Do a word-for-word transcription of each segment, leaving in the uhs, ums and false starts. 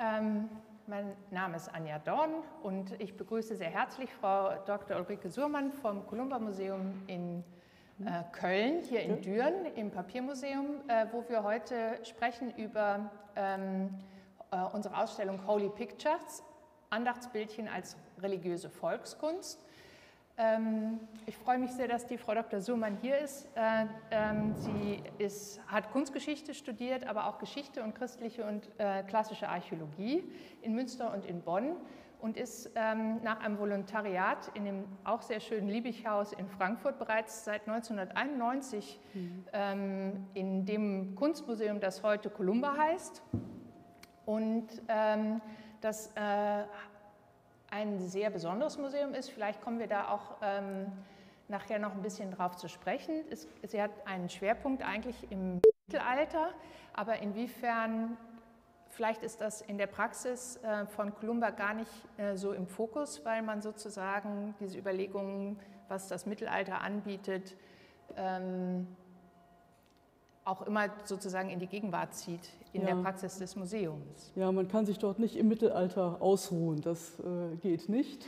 Ähm, mein Name ist Anja Dorn und ich begrüße sehr herzlich Frau Doktor Ulrike Surmann vom Columba Museum in äh, Köln, hier in Düren im Papiermuseum, äh, wo wir heute sprechen über ähm, äh, unsere Ausstellung Holy Pictures, Andachtsbildchen als religiöse Volkskunst. Ähm, ich freue mich sehr, dass die Frau Doktor Surmann hier ist. Äh, ähm, sie ist, hat Kunstgeschichte studiert, aber auch Geschichte und christliche und äh, klassische Archäologie in Münster und in Bonn und ist ähm, nach einem Volontariat in dem auch sehr schönen Liebighaus in Frankfurt bereits seit neunzehnhunderteinundneunzig mhm. ähm, in dem Kunstmuseum, das heute Columba heißt. Und ähm, das äh, ein sehr besonderes Museum ist. Vielleicht kommen wir da auch ähm, nachher noch ein bisschen drauf zu sprechen. Es, sie hat einen Schwerpunkt eigentlich im Mittelalter, aber inwiefern, vielleicht ist das in der Praxis äh, von Columba gar nicht äh, so im Fokus, weil man sozusagen diese Überlegungen, was das Mittelalter anbietet, ähm, auch immer sozusagen in die Gegenwart zieht, in ja. der Praxis des Museums. Ja, man kann sich dort nicht im Mittelalter ausruhen, das äh, geht nicht.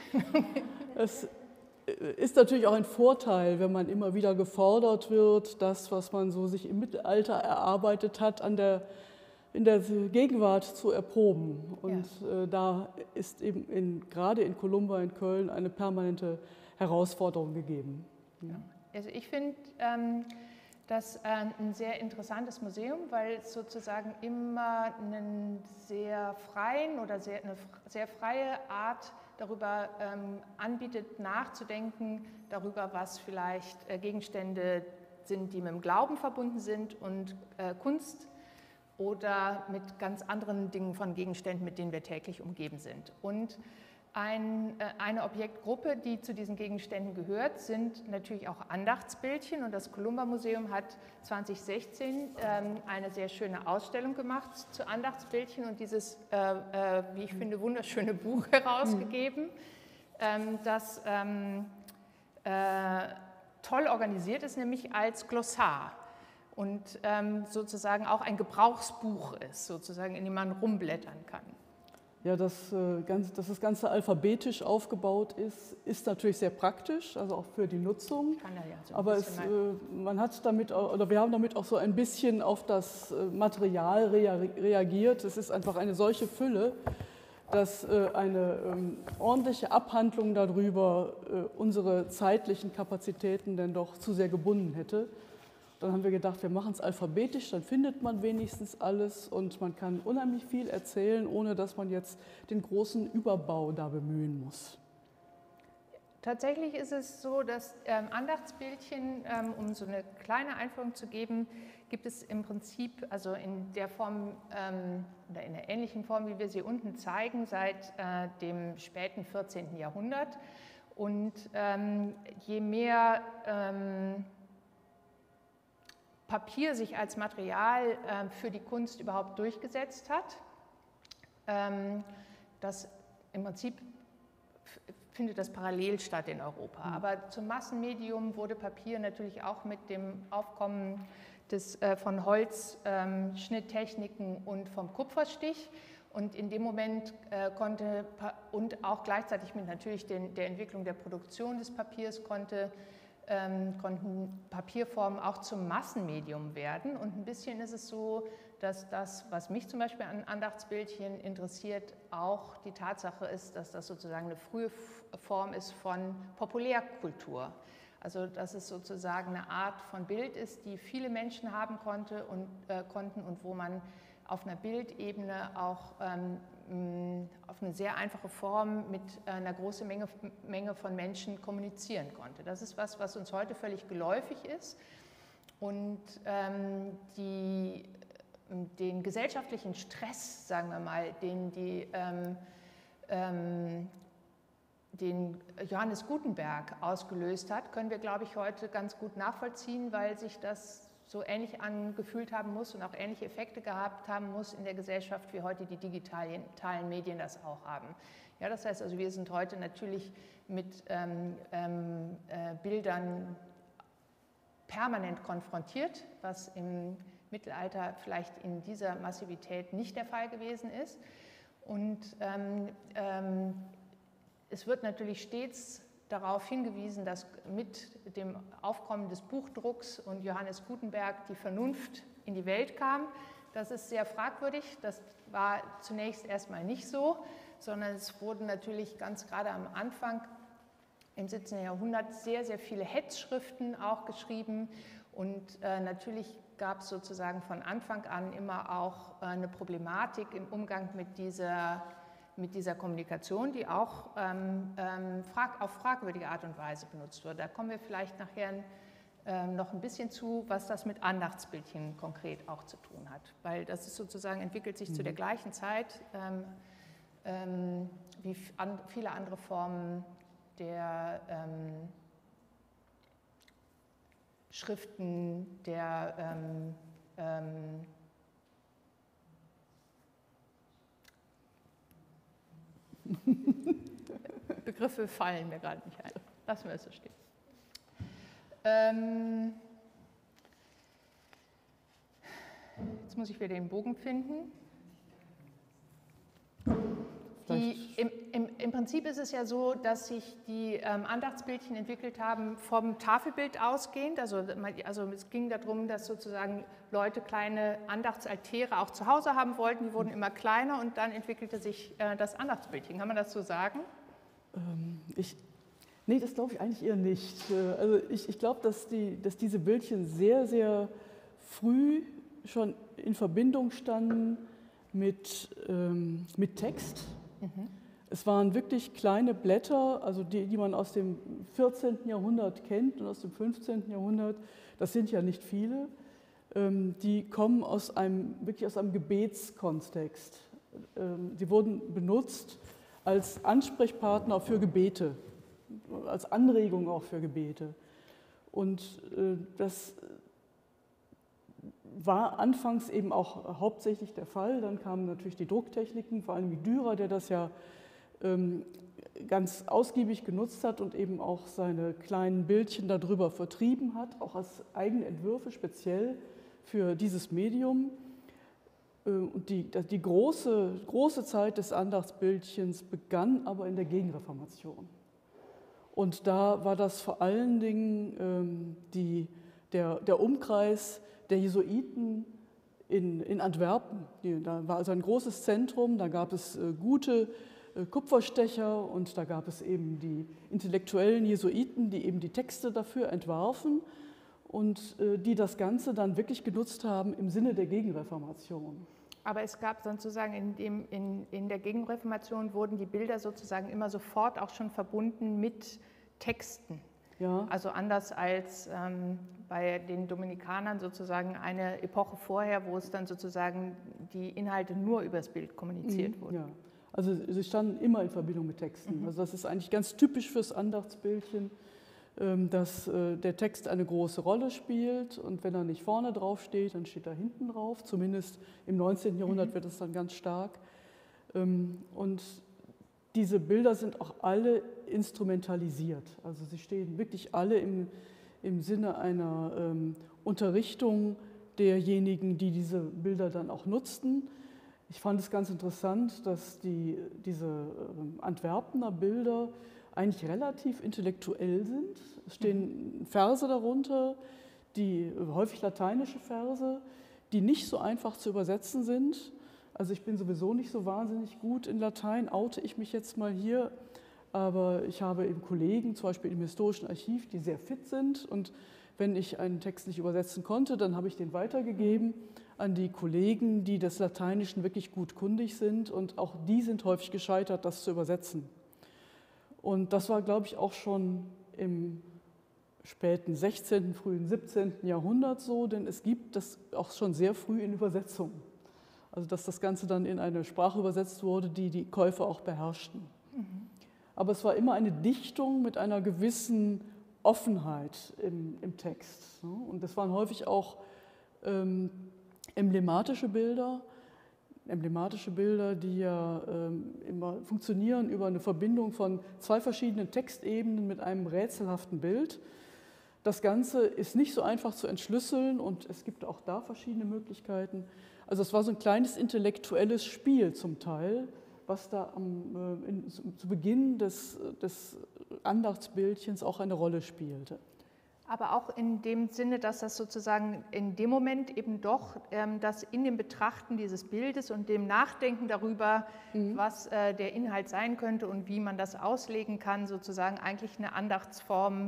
Es ist natürlich auch ein Vorteil, wenn man immer wieder gefordert wird, das, was man so sich im Mittelalter erarbeitet hat, an der, in der Gegenwart zu erproben. Und ja. äh, da ist eben in, gerade in Columba in Köln eine permanente Herausforderung gegeben. Ja. Also ich finde, ähm, das ist ein sehr interessantes Museum, weil es sozusagen immer einen sehr freien oder sehr, eine sehr freie Art darüber ähm, anbietet, nachzudenken, darüber, was vielleicht äh, Gegenstände sind, die mit dem Glauben verbunden sind und äh, Kunst oder mit ganz anderen Dingen von Gegenständen, mit denen wir täglich umgeben sind. Und Ein, eine Objektgruppe, die zu diesen Gegenständen gehört, sind natürlich auch Andachtsbildchen. Und das Columba Museum hat zweitausendsechzehn ähm, eine sehr schöne Ausstellung gemacht zu Andachtsbildchen und dieses, äh, äh, wie ich finde, wunderschöne Buch herausgegeben, ähm, das ähm, äh, toll organisiert ist, nämlich als Glossar. Und ähm, sozusagen auch ein Gebrauchsbuch ist, sozusagen, in dem man rumblättern kann. Ja, dass, dass das Ganze alphabetisch aufgebaut ist, ist natürlich sehr praktisch, also auch für die Nutzung. Kann er ja so ein Aber es, man hat damit, oder wir haben damit auch so ein bisschen auf das Material reagiert. Es ist einfach eine solche Fülle, dass eine ordentliche Abhandlung darüber unsere zeitlichen Kapazitäten dann doch zu sehr gebunden hätte. Dann haben wir gedacht, wir machen es alphabetisch, dann findet man wenigstens alles und man kann unheimlich viel erzählen, ohne dass man jetzt den großen Überbau da bemühen muss. Tatsächlich ist es so, dass ähm, Andachtsbildchen, ähm, um so eine kleine Einführung zu geben, gibt es im Prinzip, also in der Form ähm, oder in der ähnlichen Form, wie wir sie unten zeigen, seit äh, dem späten vierzehnten Jahrhundert. Und ähm, je mehr ähm, Papier sich als Material äh, für die Kunst überhaupt durchgesetzt hat. Ähm, das im Prinzip findet das parallel statt in Europa. Mhm. Aber zum Massenmedium wurde Papier natürlich auch mit dem Aufkommen des, äh, von Holzschnitttechniken ähm, und vom Kupferstich. Und in dem Moment äh, konnte, und auch gleichzeitig mit natürlich den, der Entwicklung der Produktion des Papiers, konnte Ähm, konnten Papierformen auch zum Massenmedium werden. Und ein bisschen ist es so, dass das, was mich zum Beispiel an Andachtsbildchen interessiert, auch die Tatsache ist, dass das sozusagen eine frühe Form ist von Populärkultur. Also dass es sozusagen eine Art von Bild ist, die viele Menschen haben konnte und, äh, konnten und wo man auf einer Bildebene auch ähm, auf eine sehr einfache Form mit einer großen Menge, Menge von Menschen kommunizieren konnte. Das ist was, was uns heute völlig geläufig ist und ähm, die, den gesellschaftlichen Stress, sagen wir mal, den, die, ähm, ähm, den Johannes Gutenberg ausgelöst hat, können wir, glaube ich, heute ganz gut nachvollziehen, weil sich das so ähnlich angefühlt haben muss und auch ähnliche Effekte gehabt haben muss in der Gesellschaft, wie heute die digitalen Medien das auch haben. Ja, das heißt also, wir sind heute natürlich mit ähm, ähm, äh, Bildern permanent konfrontiert, was im Mittelalter vielleicht in dieser Massivität nicht der Fall gewesen ist. Und ähm, ähm, es wird natürlich stets darauf hingewiesen, dass mit dem Aufkommen des Buchdrucks und Johannes Gutenberg die Vernunft in die Welt kam. Das ist sehr fragwürdig, das war zunächst erstmal nicht so, sondern es wurden natürlich ganz gerade am Anfang im siebzehnten Jahrhundert sehr, sehr viele Hetzschriften auch geschrieben und äh, natürlich gab es sozusagen von Anfang an immer auch äh, eine Problematik im Umgang mit dieser mit dieser Kommunikation, die auch ähm, ähm, frag, auf fragwürdige Art und Weise benutzt wird. Da kommen wir vielleicht nachher ähm, noch ein bisschen zu, was das mit Andachtsbildchen konkret auch zu tun hat. Weil das ist sozusagen, entwickelt sich mhm. zu der gleichen Zeit ähm, ähm, wie an, viele andere Formen der ähm, Schriften, der ähm, ähm, Begriffe fallen mir gerade nicht ein. Lassen wir es so stehen. Ähm, jetzt muss ich wieder den Bogen finden. Die, im, im, Im Prinzip ist es ja so, dass sich die ähm, Andachtsbildchen entwickelt haben vom Tafelbild ausgehend. Also, also es ging darum, dass sozusagen Leute kleine Andachtsaltäre auch zu Hause haben wollten. Die wurden immer kleiner und dann entwickelte sich äh, das Andachtsbildchen. Kann man das so sagen? Ähm, ich, nee, das glaube ich eigentlich eher nicht. Also ich, ich glaube, dass, die, dass diese Bildchen sehr, sehr früh schon in Verbindung standen mit, ähm, mit Text. Mhm. Es waren wirklich kleine Blätter, also die, die man aus dem vierzehnten Jahrhundert kennt und aus dem fünfzehnten Jahrhundert. Das sind ja nicht viele. Ähm, die kommen aus einem, wirklich aus einem Gebetskontext. Ähm, sie wurden benutzt als Ansprechpartner für Gebete, als Anregung auch für Gebete. Und äh, das war anfangs eben auch hauptsächlich der Fall. Dann kamen natürlich die Drucktechniken, vor allem wie Dürer, der das ja ähm, ganz ausgiebig genutzt hat und eben auch seine kleinen Bildchen darüber vertrieben hat, auch als eigene Entwürfe speziell für dieses Medium. Und die, die große, große Zeit des Andachtsbildchens begann aber in der Gegenreformation. Und da war das vor allen Dingen ähm, die, der, der Umkreis der Jesuiten in, in Antwerpen. Da war also ein großes Zentrum, da gab es äh, gute äh, Kupferstecher und da gab es eben die intellektuellen Jesuiten, die eben die Texte dafür entwarfen und äh, die das Ganze dann wirklich genutzt haben im Sinne der Gegenreformation. Aber es gab sozusagen in, dem, in, in der Gegenreformation wurden die Bilder sozusagen immer sofort auch schon verbunden mit Texten. Ja. Also anders als ähm, bei den Dominikanern sozusagen eine Epoche vorher, wo es dann sozusagen die Inhalte nur übers Bild kommuniziert mhm, wurden. Ja. Also sie standen immer in Verbindung mit Texten. Mhm. Also das ist eigentlich ganz typisch fürs Andachtsbildchen, dass der Text eine große Rolle spielt und wenn er nicht vorne drauf steht, dann steht er hinten drauf. Zumindest im neunzehnten Jahrhundert mhm. wird es dann ganz stark. Und diese Bilder sind auch alle instrumentalisiert. Also sie stehen wirklich alle im, im Sinne einer ähm, Unterrichtung derjenigen, die diese Bilder dann auch nutzten. Ich fand es ganz interessant, dass die, diese ähm, Antwerpener Bilder eigentlich relativ intellektuell sind. Es stehen Verse darunter, die häufig lateinische Verse, die nicht so einfach zu übersetzen sind. Also ich bin sowieso nicht so wahnsinnig gut in Latein, oute ich mich jetzt mal hier, aber ich habe eben Kollegen, zum Beispiel im Historischen Archiv, die sehr fit sind und wenn ich einen Text nicht übersetzen konnte, dann habe ich den weitergegeben an die Kollegen, die des Lateinischen wirklich gut kundig sind und auch die sind häufig gescheitert, das zu übersetzen. Und das war, glaube ich, auch schon im späten sechzehnten, frühen siebzehnten Jahrhundert so, denn es gibt das auch schon sehr früh in Übersetzungen. Also dass das Ganze dann in eine Sprache übersetzt wurde, die die Käufer auch beherrschten. Mhm. Aber es war immer eine Dichtung mit einer gewissen Offenheit im, im Text. Und das waren häufig auch ähm, emblematische Bilder, emblematische Bilder, die ja ähm, immer funktionieren über eine Verbindung von zwei verschiedenen Textebenen mit einem rätselhaften Bild. Das Ganze ist nicht so einfach zu entschlüsseln und es gibt auch da verschiedene Möglichkeiten. Also es war so ein kleines intellektuelles Spiel zum Teil, was da am, äh, in, zu Beginn des, des Andachtsbildchens auch eine Rolle spielte. Aber auch in dem Sinne, dass das sozusagen in dem Moment eben doch, ähm, dass in dem Betrachten dieses Bildes und dem Nachdenken darüber, mhm. was äh, der Inhalt sein könnte und wie man das auslegen kann, sozusagen eigentlich eine Andachtsform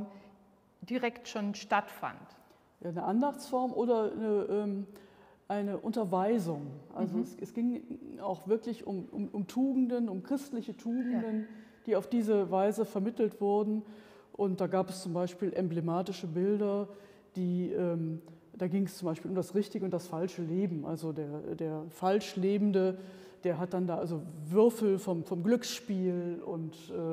direkt schon stattfand. Ja, eine Andachtsform oder eine, ähm, eine Unterweisung. Also mhm. es, es ging auch wirklich um, um, um Tugenden, um christliche Tugenden, ja. die auf diese Weise vermittelt wurden. Und da gab es zum Beispiel emblematische Bilder, die, ähm, da ging es zum Beispiel um das richtige und das falsche Leben. Also der, der Falschlebende, der hat dann da also Würfel vom, vom Glücksspiel und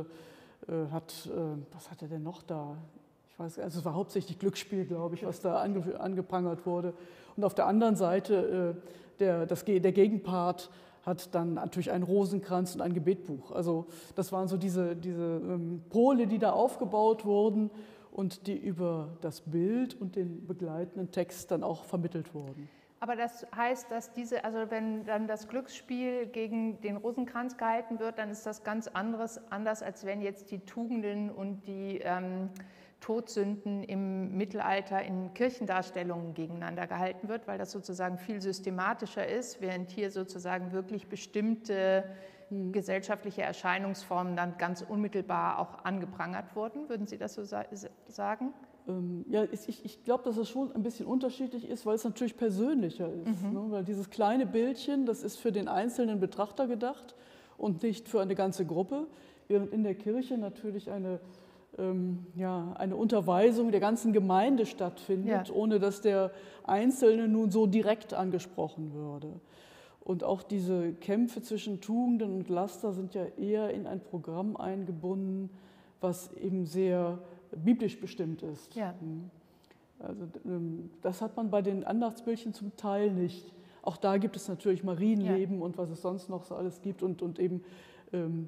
äh, äh, hat, äh, was hat er denn noch da? Ich weiß, also es war hauptsächlich Glücksspiel, glaube ich, was da ange, angeprangert wurde. Und auf der anderen Seite, äh, der, das, der Gegenpart, hat dann natürlich einen Rosenkranz und ein Gebetbuch. Also das waren so diese, diese ähm, Pole, die da aufgebaut wurden und die über das Bild und den begleitenden Text dann auch vermittelt wurden. Aber das heißt, dass diese, also wenn dann das Glücksspiel gegen den Rosenkranz gehalten wird, dann ist das ganz anderes, anders, als wenn jetzt die Tugenden und die ähm, Todsünden im Mittelalter in Kirchendarstellungen gegeneinander gehalten wird, weil das sozusagen viel systematischer ist, während hier sozusagen wirklich bestimmte hm. gesellschaftliche Erscheinungsformen dann ganz unmittelbar auch angeprangert wurden. Würden Sie das so sa sagen? Ähm, ja, ich, ich glaube, dass es schon ein bisschen unterschiedlich ist, weil es natürlich persönlicher ist. Mhm. Ne? Weil dieses kleine Bildchen, das ist für den einzelnen Betrachter gedacht und nicht für eine ganze Gruppe, während in der Kirche natürlich eine Ähm, ja, eine Unterweisung der ganzen Gemeinde stattfindet, ja. ohne dass der Einzelne nun so direkt angesprochen würde. Und auch diese Kämpfe zwischen Tugenden und Laster sind ja eher in ein Programm eingebunden, was eben sehr biblisch bestimmt ist. Ja. Also, das hat man bei den Andachtsbildchen zum Teil nicht. Auch da gibt es natürlich Marienleben ja. und was es sonst noch so alles gibt und, und eben ähm,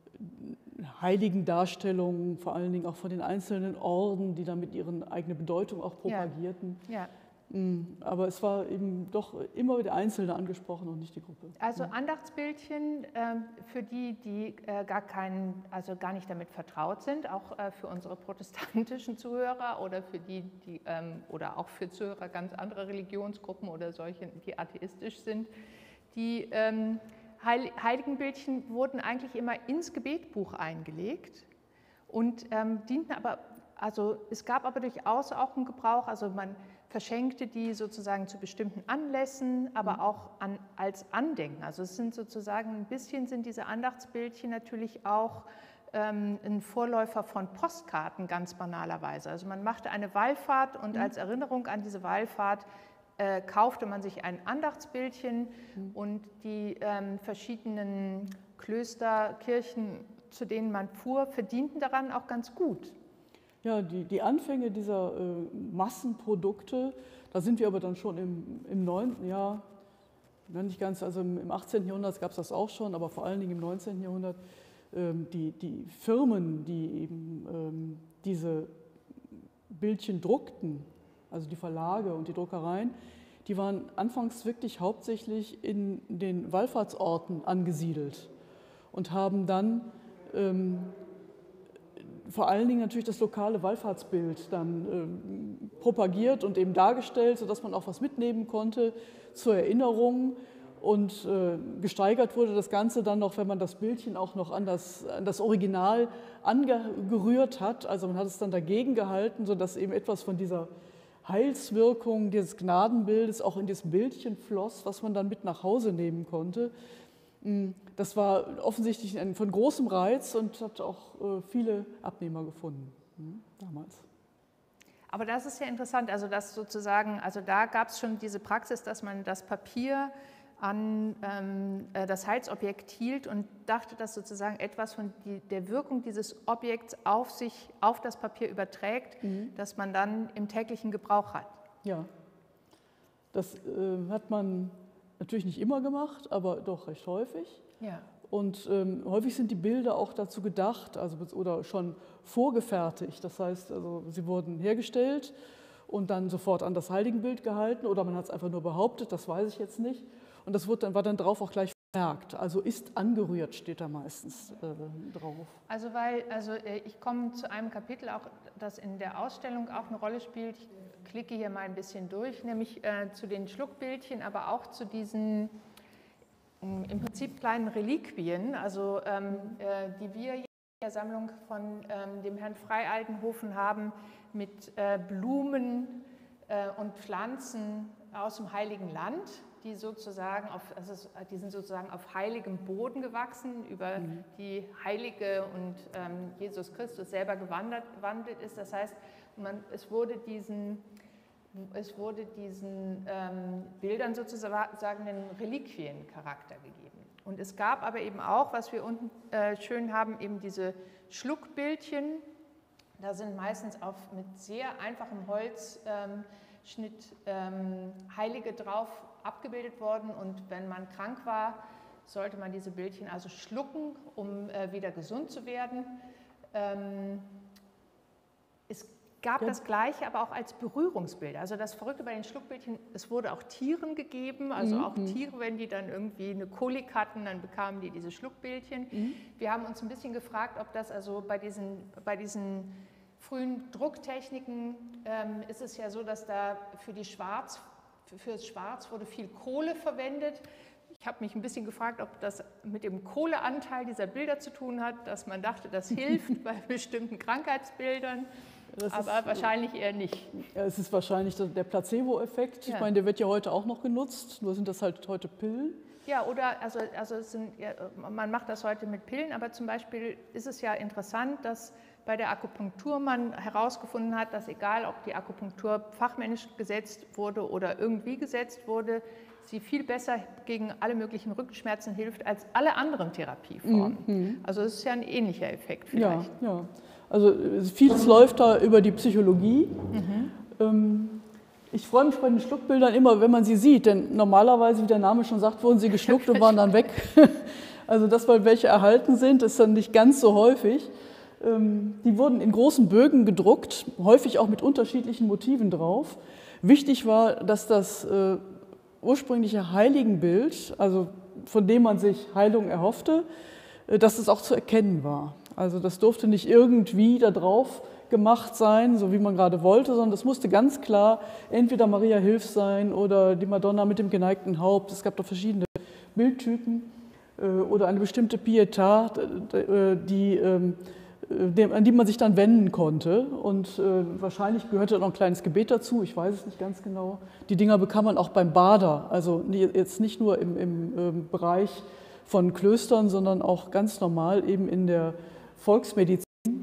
Heiligendarstellungen, vor allen Dingen auch von den einzelnen Orden, die damit ihre eigene Bedeutung auch propagierten. Ja. Ja. Aber es war eben doch immer der Einzelne angesprochen und nicht die Gruppe. Also Andachtsbildchen für die, die gar keinen, also gar nicht damit vertraut sind, auch für unsere protestantischen Zuhörer oder für die, die oder auch für Zuhörer ganz anderer Religionsgruppen oder solche, die atheistisch sind, die Heiligenbildchen wurden eigentlich immer ins Gebetbuch eingelegt und ähm, dienten aber, also es gab aber durchaus auch einen Gebrauch, also man verschenkte die sozusagen zu bestimmten Anlässen, aber mhm. auch an, als Andenken. Also es sind sozusagen ein bisschen sind diese Andachtsbildchen natürlich auch ähm, ein Vorläufer von Postkarten ganz banalerweise. Also man machte eine Wallfahrt und mhm. als Erinnerung an diese Wallfahrt Äh, kaufte man sich ein Andachtsbildchen mhm. und die ähm, verschiedenen Klöster, Kirchen, zu denen man fuhr, verdienten daran auch ganz gut. Ja, die, die Anfänge dieser äh, Massenprodukte, da sind wir aber dann schon im, im neunten. Ja, nicht ganz, also im, im achtzehnten Jahrhundert gab es das auch schon, aber vor allen Dingen im neunzehnten Jahrhundert, ähm, die, die Firmen, die eben ähm, diese Bildchen druckten, also die Verlage und die Druckereien, die waren anfangs wirklich hauptsächlich in den Wallfahrtsorten angesiedelt und haben dann ähm, vor allen Dingen natürlich das lokale Wallfahrtsbild dann ähm, propagiert und eben dargestellt, sodass man auch was mitnehmen konnte zur Erinnerung. Und äh, gesteigert wurde das Ganze dann noch, wenn man das Bildchen auch noch an das, an das Original angerührt hat. Also man hat es dann dagegen gehalten, sodass eben etwas von dieser Heilswirkung dieses Gnadenbildes auch in das Bildchen floss, was man dann mit nach Hause nehmen konnte. Das war offensichtlich ein, von großem Reiz und hat auch viele Abnehmer gefunden damals. Aber das ist ja interessant, also dass sozusagen, also da gab es schon diese Praxis, dass man das Papier an ähm, das Heilsobjekt hielt und dachte, dass sozusagen etwas von die, der Wirkung dieses Objekts auf sich, auf das Papier überträgt, mhm. das man dann im täglichen Gebrauch hat. Ja, das äh, hat man natürlich nicht immer gemacht, aber doch recht häufig. Ja. Und ähm, häufig sind die Bilder auch dazu gedacht, also oder schon vorgefertigt. Das heißt, also sie wurden hergestellt und dann sofort an das Heiligenbild gehalten oder man hat es einfach nur behauptet, das weiß ich jetzt nicht. Und das wurde dann, war dann drauf auch gleich merkt. Also ist angerührt, steht da meistens äh, drauf. Also weil, also ich komme zu einem Kapitel, auch das in der Ausstellung auch eine Rolle spielt. Ich klicke hier mal ein bisschen durch, nämlich äh, zu den Schluckbildchen, aber auch zu diesen im Prinzip kleinen Reliquien, also ähm, äh, die wir hier in der Sammlung von ähm, dem Herrn Freialtenhofen haben, mit äh, Blumen äh, und Pflanzen aus dem Heiligen Land, die sozusagen auf, also die sind sozusagen auf heiligem Boden gewachsen, über mhm. die Heilige und ähm, Jesus Christus selber gewandert, gewandelt ist. Das heißt, man, es wurde diesen, es wurde diesen ähm, Bildern sozusagen einen Reliquiencharakter gegeben. Und es gab aber eben auch, was wir unten äh, schön haben, eben diese Schluckbildchen. Da sind meistens auf, mit sehr einfachem Holzschnitt ähm, Heilige drauf abgebildet worden, und wenn man krank war, sollte man diese Bildchen also schlucken, um äh, wieder gesund zu werden. Ähm, es gab ja. das Gleiche, aber auch als Berührungsbilder. Also das Verrückte bei den Schluckbildchen, es wurde auch Tieren gegeben, also mhm. auch Tiere, wenn die dann irgendwie eine Kolik hatten, dann bekamen die diese Schluckbildchen. Mhm. Wir haben uns ein bisschen gefragt, ob das also bei diesen, bei diesen frühen Drucktechniken ähm, ist es ja so, dass da für die Schwarz Für das Schwarz wurde viel Kohle verwendet. Ich habe mich ein bisschen gefragt, ob das mit dem Kohleanteil dieser Bilder zu tun hat, dass man dachte, das hilft bei bestimmten Krankheitsbildern, das aber ist, wahrscheinlich eher nicht. Ja, es ist wahrscheinlich der Placebo-Effekt. Ja. Ich meine, der wird ja heute auch noch genutzt, nur sind das halt heute Pillen. Ja, oder also, also es sind, ja, man macht das heute mit Pillen, aber zum Beispiel ist es ja interessant, dass bei der Akupunktur man herausgefunden hat, dass egal, ob die Akupunktur fachmännisch gesetzt wurde oder irgendwie gesetzt wurde, sie viel besser gegen alle möglichen Rückenschmerzen hilft als alle anderen Therapieformen. Mhm. Also es ist ja ein ähnlicher Effekt vielleicht. Ja, ja. Also vieles läuft da über die Psychologie. Mhm. Ähm, ich freue mich bei den Schluckbildern immer, wenn man sie sieht, denn normalerweise, wie der Name schon sagt, wurden sie geschluckt und waren dann weg. Also dass mal welche erhalten sind, ist dann nicht ganz so häufig. Die wurden in großen Bögen gedruckt, häufig auch mit unterschiedlichen Motiven drauf. Wichtig war, dass das äh, ursprüngliche Heiligenbild, also von dem man sich Heilung erhoffte, äh, dass es auch zu erkennen war. Also das durfte nicht irgendwie da drauf gemacht sein, so wie man gerade wollte, sondern das musste ganz klar entweder Maria Hilf sein oder die Madonna mit dem geneigten Haupt. Es gab da verschiedene Bildtypen äh, oder eine bestimmte Pietà, die ähm, an die man sich dann wenden konnte. Und äh, wahrscheinlich gehörte noch ein kleines Gebet dazu, ich weiß es nicht ganz genau. Die Dinger bekam man auch beim Bader, also jetzt nicht nur im, im äh, Bereich von Klöstern, sondern auch ganz normal eben in der Volksmedizin.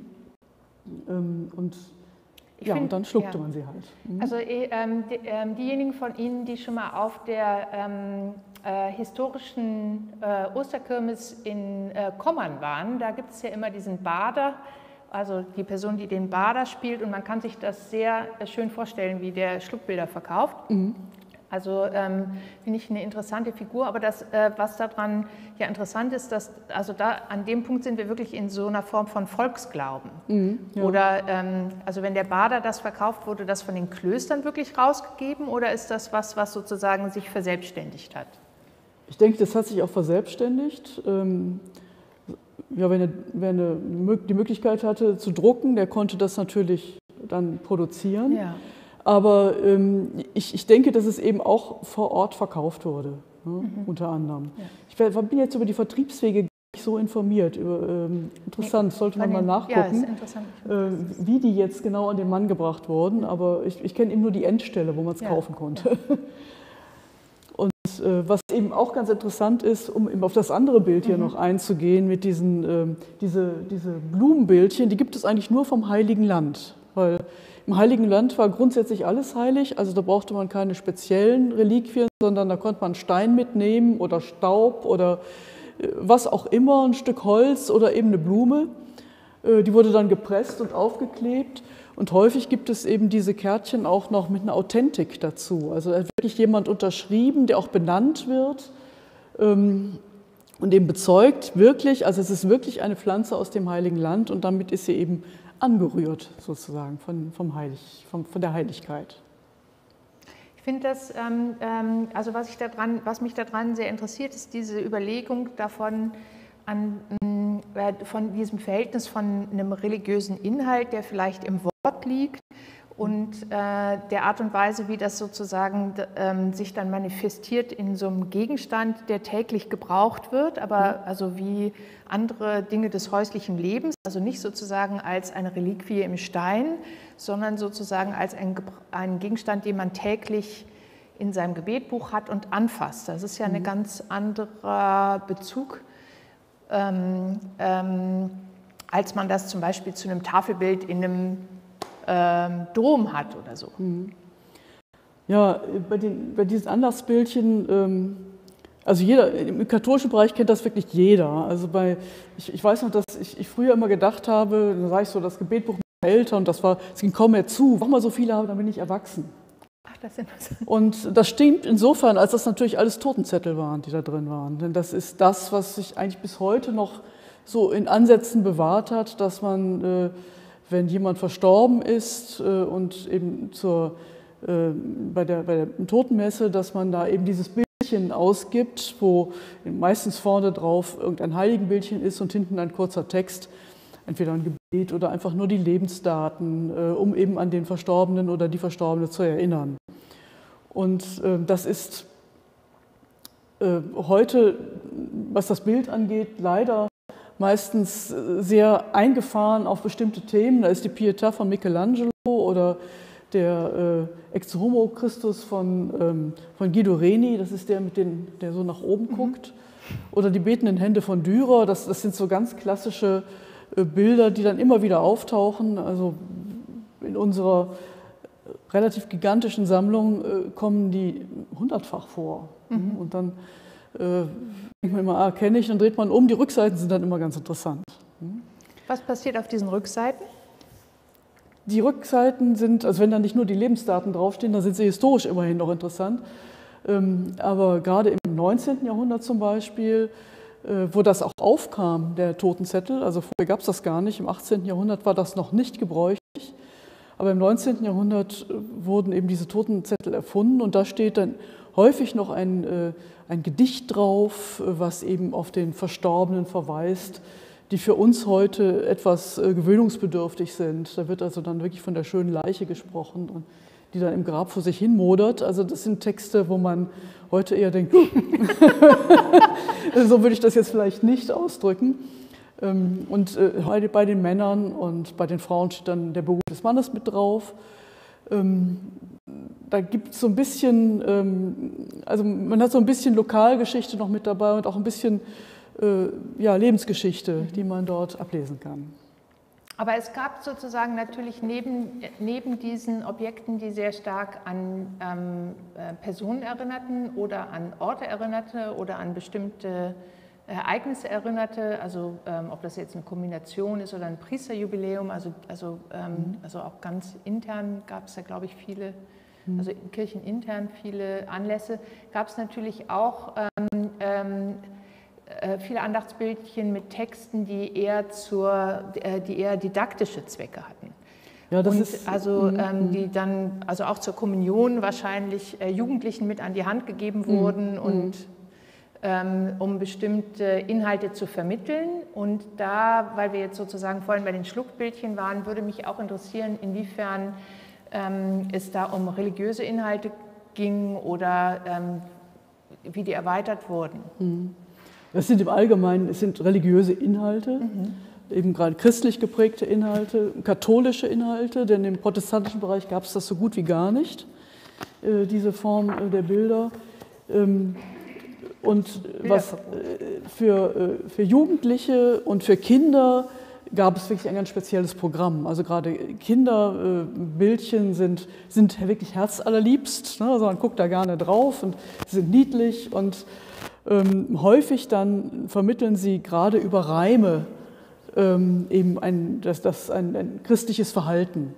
Ähm, und, ja, find, und dann schluckte ja. man sie halt. Mhm. Also ähm, die, ähm, diejenigen von Ihnen, die schon mal auf der ähm, Äh, historischen äh, Osterkirmes in äh, Kommern waren, da gibt es ja immer diesen Bader, also die Person, die den Bader spielt, und man kann sich das sehr äh, schön vorstellen, wie der Schluckbilder verkauft. Mhm. Also ähm, finde ich eine interessante Figur, aber das, äh, was daran ja interessant ist, dass, also da an dem Punkt sind wir wirklich in so einer Form von Volksglauben. Mhm, ja. Oder, ähm, also wenn der Bader das verkauft, wurde das von den Klöstern wirklich rausgegeben, oder ist das was, was sozusagen sich verselbstständigt hat? Ich denke, das hat sich auch verselbstständigt. Ja, wenn er, wenn er die Möglichkeit hatte zu drucken, der konnte das natürlich dann produzieren. Ja. Aber ähm, ich, ich denke, dass es eben auch vor Ort verkauft wurde, ne, mhm. unter anderem. Ja. Ich bin jetzt über die Vertriebswege gar nicht so informiert. Über, ähm, interessant, sollte man mal nachgucken, ja, ist interessant. Äh, wie die jetzt genau an den Mann gebracht wurden. Aber ich, ich kenne eben nur die Endstelle, wo man es ja. kaufen konnte. Ja. Was eben auch ganz interessant ist, um eben auf das andere Bild hier mhm. noch einzugehen, mit diesen äh, diese, diese Blumenbildchen, die gibt es eigentlich nur vom Heiligen Land. Weil im Heiligen Land war grundsätzlich alles heilig, also da brauchte man keine speziellen Reliquien, sondern da konnte man Stein mitnehmen oder Staub oder äh, was auch immer, ein Stück Holz oder eben eine Blume. Äh, die wurde dann gepresst und aufgeklebt. Und häufig gibt es eben diese Kärtchen auch noch mit einer Authentik dazu. Also da hat wirklich jemand unterschrieben, der auch benannt wird ähm, und eben bezeugt, wirklich, also es ist wirklich eine Pflanze aus dem Heiligen Land, und damit ist sie eben angerührt sozusagen von, vom Heilig, vom, von der Heiligkeit. finde das, ähm, ähm, also was, ich daran, was mich daran sehr interessiert, ist diese Überlegung davon, an, äh, von diesem Verhältnis von einem religiösen Inhalt, der vielleicht im Wort liegt, und äh, der Art und Weise, wie das sozusagen ähm, sich dann manifestiert in so einem Gegenstand, der täglich gebraucht wird, aber also wie andere Dinge des häuslichen Lebens, also nicht sozusagen als eine Reliquie im Stein, sondern sozusagen als ein, ein Gegenstand, den man täglich in seinem Gebetbuch hat und anfasst. Das ist ja ein ganz anderer Bezug, ähm, ähm, als man das zum Beispiel zu einem Tafelbild in einem ähm, Dom hat oder so. Ja, bei, den, bei diesen Anlassbildchen, ähm, also jeder, im katholischen Bereich kennt das wirklich jeder. Also bei, ich, ich weiß noch, dass ich, ich früher immer gedacht habe, da sah ich so das Gebetbuch meiner Eltern und das war, es ging kaum mehr zu, warum mal so viele habe, dann bin ich erwachsen. Ach, das ist interessant. Und das stimmt insofern, als das natürlich alles Totenzettel waren, die da drin waren. Denn das ist das, was sich eigentlich bis heute noch so in Ansätzen bewahrt hat, dass man, äh, wenn jemand verstorben ist äh, und eben zur, äh, bei, der, bei der Totenmesse, dass man da eben dieses Bildchen ausgibt, wo meistens vorne drauf irgendein Heiligenbildchen ist und hinten ein kurzer Text, entweder ein Gebet oder einfach nur die Lebensdaten, äh, um eben an den Verstorbenen oder die Verstorbene zu erinnern. Und äh, das ist äh, heute, was das Bild angeht, leider meistens sehr eingefahren auf bestimmte Themen. Da ist die Pietà von Michelangelo oder der äh, Ex Homo Christus von, ähm, von Guido Reni, das ist der, mit den, der so nach oben mhm. guckt. Oder die betenden Hände von Dürer, das, das sind so ganz klassische äh, Bilder, die dann immer wieder auftauchen. Also in unserer relativ gigantischen Sammlung äh, kommen die hundertfach vor. Mhm. Und dann äh, denkt man immer, ah, kenne ich, dann dreht man um. Die Rückseiten sind dann immer ganz interessant. Was passiert auf diesen Rückseiten? Die Rückseiten sind, also wenn da nicht nur die Lebensdaten draufstehen, dann sind sie historisch immerhin noch interessant. Ähm, aber gerade im neunzehnten Jahrhundert zum Beispiel, äh, wo das auch aufkam, der Totenzettel, also vorher gab es das gar nicht, im achtzehnten Jahrhundert war das noch nicht gebräuchlich. Aber im neunzehnten Jahrhundert wurden eben diese Totenzettel erfunden und da steht dann häufig noch ein, äh, ein Gedicht drauf, was eben auf den Verstorbenen verweist, die für uns heute etwas äh, gewöhnungsbedürftig sind. Da wird also dann wirklich von der schönen Leiche gesprochen, und die dann im Grab vor sich hin modert. Also das sind Texte, wo man heute eher denkt, so würde ich das jetzt vielleicht nicht ausdrücken. Und bei den Männern und bei den Frauen steht dann der Beruf des Mannes mit drauf. Da gibt es so ein bisschen, also man hat so ein bisschen Lokalgeschichte noch mit dabei und auch ein bisschen ja, Lebensgeschichte, die man dort ablesen kann. Aber es gab sozusagen natürlich neben, neben diesen Objekten, die sehr stark an ähm, Personen erinnerten oder an Orte erinnerte oder an bestimmte Ereignisse erinnerte, also ähm, ob das jetzt eine Kombination ist oder ein Priesterjubiläum, also, also, ähm, also auch ganz intern gab es ja, glaube ich, viele, also kirchenintern viele Anlässe, gab es natürlich auch ähm, ähm, viele Andachtsbildchen mit Texten, die eher, zur, die eher didaktische Zwecke hatten. Ja, das und ist, also ähm, die dann also auch zur Kommunion wahrscheinlich äh, Jugendlichen mit an die Hand gegeben wurden mm, und ähm, um bestimmte Inhalte zu vermitteln. Und da, weil wir jetzt sozusagen vorhin bei den Schluckbildchen waren, würde mich auch interessieren, inwiefern ähm, es da um religiöse Inhalte ging oder ähm, wie die erweitert wurden. Mm. Das sind im Allgemeinen, es sind religiöse Inhalte, mhm. eben gerade christlich geprägte Inhalte, katholische Inhalte, denn im protestantischen Bereich gab es das so gut wie gar nicht, äh, diese Form äh, der Bilder. Ähm, und was äh, für, äh, für Jugendliche und für Kinder gab es wirklich ein ganz spezielles Programm. Also gerade Kinderbildchen äh, sind, sind wirklich herzallerliebst, ne? Also man guckt da gerne drauf und sind niedlich und Ähm, häufig dann vermitteln sie gerade über Reime ähm, eben ein, das, das ein, ein christliches Verhalten.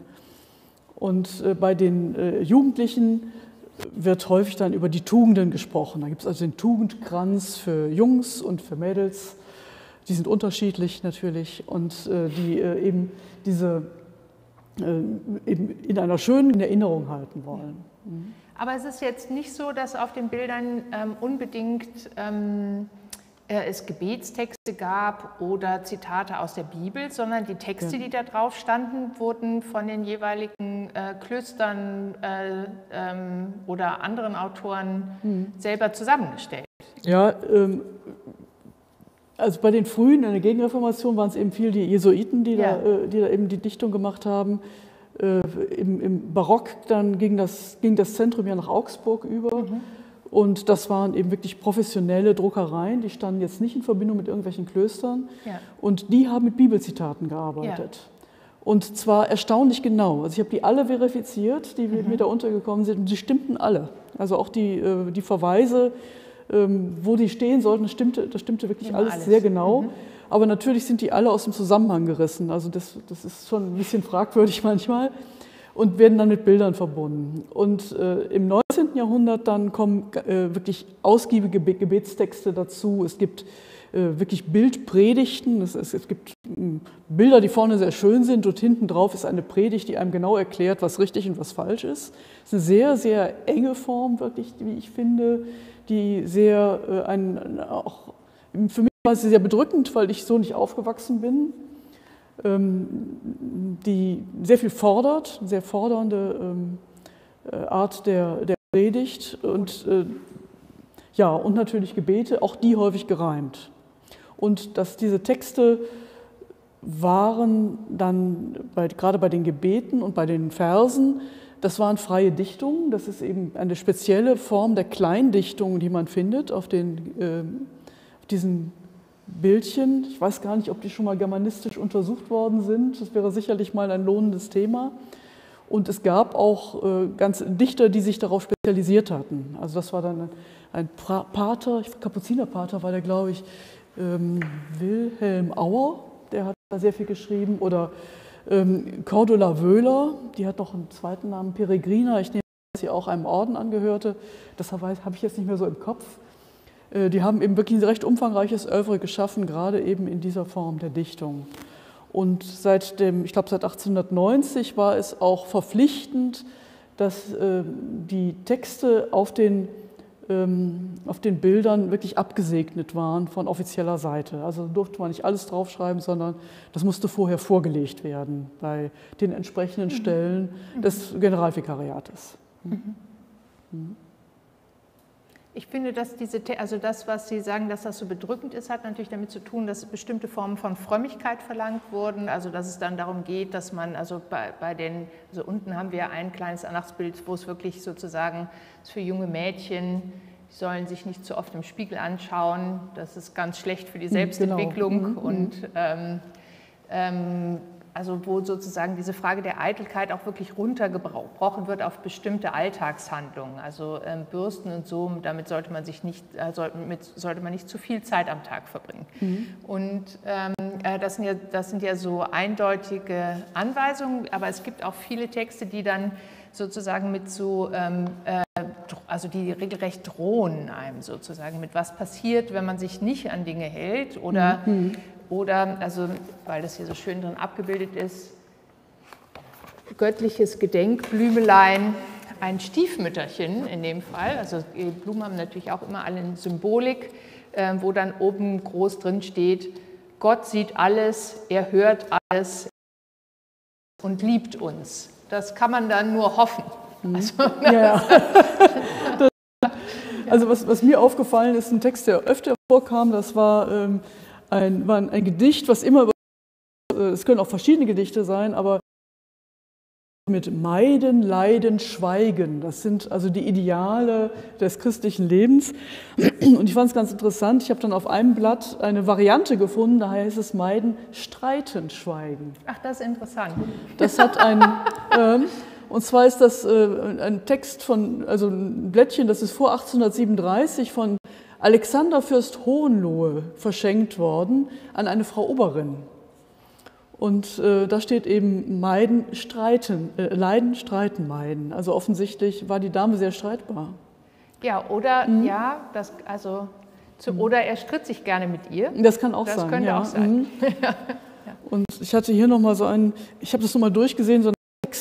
Und äh, bei den äh, Jugendlichen wird häufig dann über die Tugenden gesprochen. Da gibt es also den Tugendkranz für Jungs und für Mädels. Die sind unterschiedlich natürlich und äh, die äh, eben diese äh, eben in einer schönen Erinnerung halten wollen. Mhm. Aber es ist jetzt nicht so, dass auf den Bildern ähm, unbedingt ähm, äh, es Gebetstexte gab oder Zitate aus der Bibel, sondern die Texte, ja. die da drauf standen, wurden von den jeweiligen äh, Klöstern äh, ähm, oder anderen Autoren hm. selber zusammengestellt. Ja, ähm, also bei den frühen, in der Gegenreformation waren es eben viel die Jesuiten, die, ja. da, äh, die da eben die Dichtung gemacht haben. Äh, im, Im Barock dann ging das, ging das Zentrum ja nach Augsburg über. Mhm. Und das waren eben wirklich professionelle Druckereien, die standen jetzt nicht in Verbindung mit irgendwelchen Klöstern. Ja. Und die haben mit Bibelzitaten gearbeitet. Ja. Und zwar erstaunlich genau. Also ich habe die alle verifiziert, die mhm. mir da untergekommen sind, und die stimmten alle. Also auch die, die Verweise, wo die stehen sollten, das stimmte, das stimmte wirklich alles, alles sehr genau. Mhm. Aber natürlich sind die alle aus dem Zusammenhang gerissen. Also das, das ist schon ein bisschen fragwürdig manchmal. Und werden dann mit Bildern verbunden. Und äh, im neunzehnten Jahrhundert dann kommen äh, wirklich ausgiebige Gebetstexte dazu. Es gibt äh, wirklich Bildpredigten. Es, es, es gibt äh, Bilder, die vorne sehr schön sind, und hinten drauf ist eine Predigt, die einem genau erklärt, was richtig und was falsch ist. Es ist eine sehr, sehr enge Form, wirklich, wie ich finde, die sehr, äh, ein, auch für mich war sie sehr bedrückend, weil ich so nicht aufgewachsen bin. Die sehr viel fordert, sehr fordernde Art der, der Predigt und, ja, und natürlich Gebete, auch die häufig gereimt. Und dass diese Texte waren dann, bei, gerade bei den Gebeten und bei den Versen, das waren freie Dichtungen, das ist eben eine spezielle Form der Kleindichtung, die man findet auf, den, äh, auf diesen Bildchen. Ich weiß gar nicht, ob die schon mal germanistisch untersucht worden sind. Das wäre sicherlich mal ein lohnendes Thema. Und es gab auch äh, ganz Dichter, die sich darauf spezialisiert hatten. Also das war dann ein Pater, Kapuzinerpater war der, glaube ich, ähm, Wilhelm Auer, der hat da sehr viel geschrieben. Oder ähm, Cordula Wöhler, die hat noch einen zweiten Namen, Peregrina. Ich nehme an, dass sie auch einem Orden angehörte. Das habe ich jetzt nicht mehr so im Kopf. Die haben eben wirklich ein recht umfangreiches Œuvre geschaffen, gerade eben in dieser Form der Dichtung. Und seit dem, ich glaube seit achtzehnhundertneunzig war es auch verpflichtend, dass äh, die Texte auf den, ähm, auf den Bildern wirklich abgesegnet waren von offizieller Seite. Also durfte man nicht alles draufschreiben, sondern das musste vorher vorgelegt werden bei den entsprechenden mhm. Stellen des Generalvikariates. Mhm. Mhm. Ich finde, dass diese, also das, was Sie sagen, dass das so bedrückend ist, hat natürlich damit zu tun, dass bestimmte Formen von Frömmigkeit verlangt wurden. Also dass es dann darum geht, dass man, also bei, bei den, also unten haben wir ein kleines Andachtsbild, wo es wirklich sozusagen ist für junge Mädchen, die sollen sich nicht zu oft im Spiegel anschauen. Das ist ganz schlecht für die Selbstentwicklung. Genau. Und ähm, ähm, also wo sozusagen diese Frage der Eitelkeit auch wirklich runtergebrochen wird auf bestimmte Alltagshandlungen, also ähm, Bürsten und so, damit sollte man sich nicht, äh, sollte, mit, sollte man nicht zu viel Zeit am Tag verbringen. Mhm. Und ähm, äh, das, sind ja, das sind ja so eindeutige Anweisungen, aber es gibt auch viele Texte, die dann sozusagen mit so, ähm, äh, also die regelrecht drohen einem sozusagen, mit was passiert, wenn man sich nicht an Dinge hält oder mhm. Oder, also, weil das hier so schön drin abgebildet ist, göttliches Gedenkblümelein, ein Stiefmütterchen in dem Fall. Also die Blumen haben natürlich auch immer alle eine Symbolik, äh, wo dann oben groß drin steht, Gott sieht alles, er hört alles und liebt uns. Das kann man dann nur hoffen. Mhm. Also, ja. Also was, was mir aufgefallen ist, ein Text, der öfter vorkam, das war... Ähm, Ein, war ein Gedicht, was immer, es können auch verschiedene Gedichte sein, aber mit Meiden, Leiden, Schweigen, das sind also die Ideale des christlichen Lebens. Und ich fand es ganz interessant, ich habe dann auf einem Blatt eine Variante gefunden, da heißt es Meiden, Streiten, Schweigen. Ach, das ist interessant. Das hat ein, ähm, und zwar ist das äh, ein Text von, also ein Blättchen, das ist vor achtzehnhundertsiebenunddreißig von Alexander Fürst Hohenlohe verschenkt worden an eine Frau Oberin. Und äh, da steht eben Meiden, streiten, äh, Leiden, streiten, meiden. Also offensichtlich war die Dame sehr streitbar. Ja, oder, mhm. ja, das, also, zu, mhm. oder er stritt sich gerne mit ihr. Das kann auch das sein. Das könnte ja. auch sein. Mhm. Und ich hatte hier nochmal so einen, ich habe das nochmal durchgesehen, so einen Text,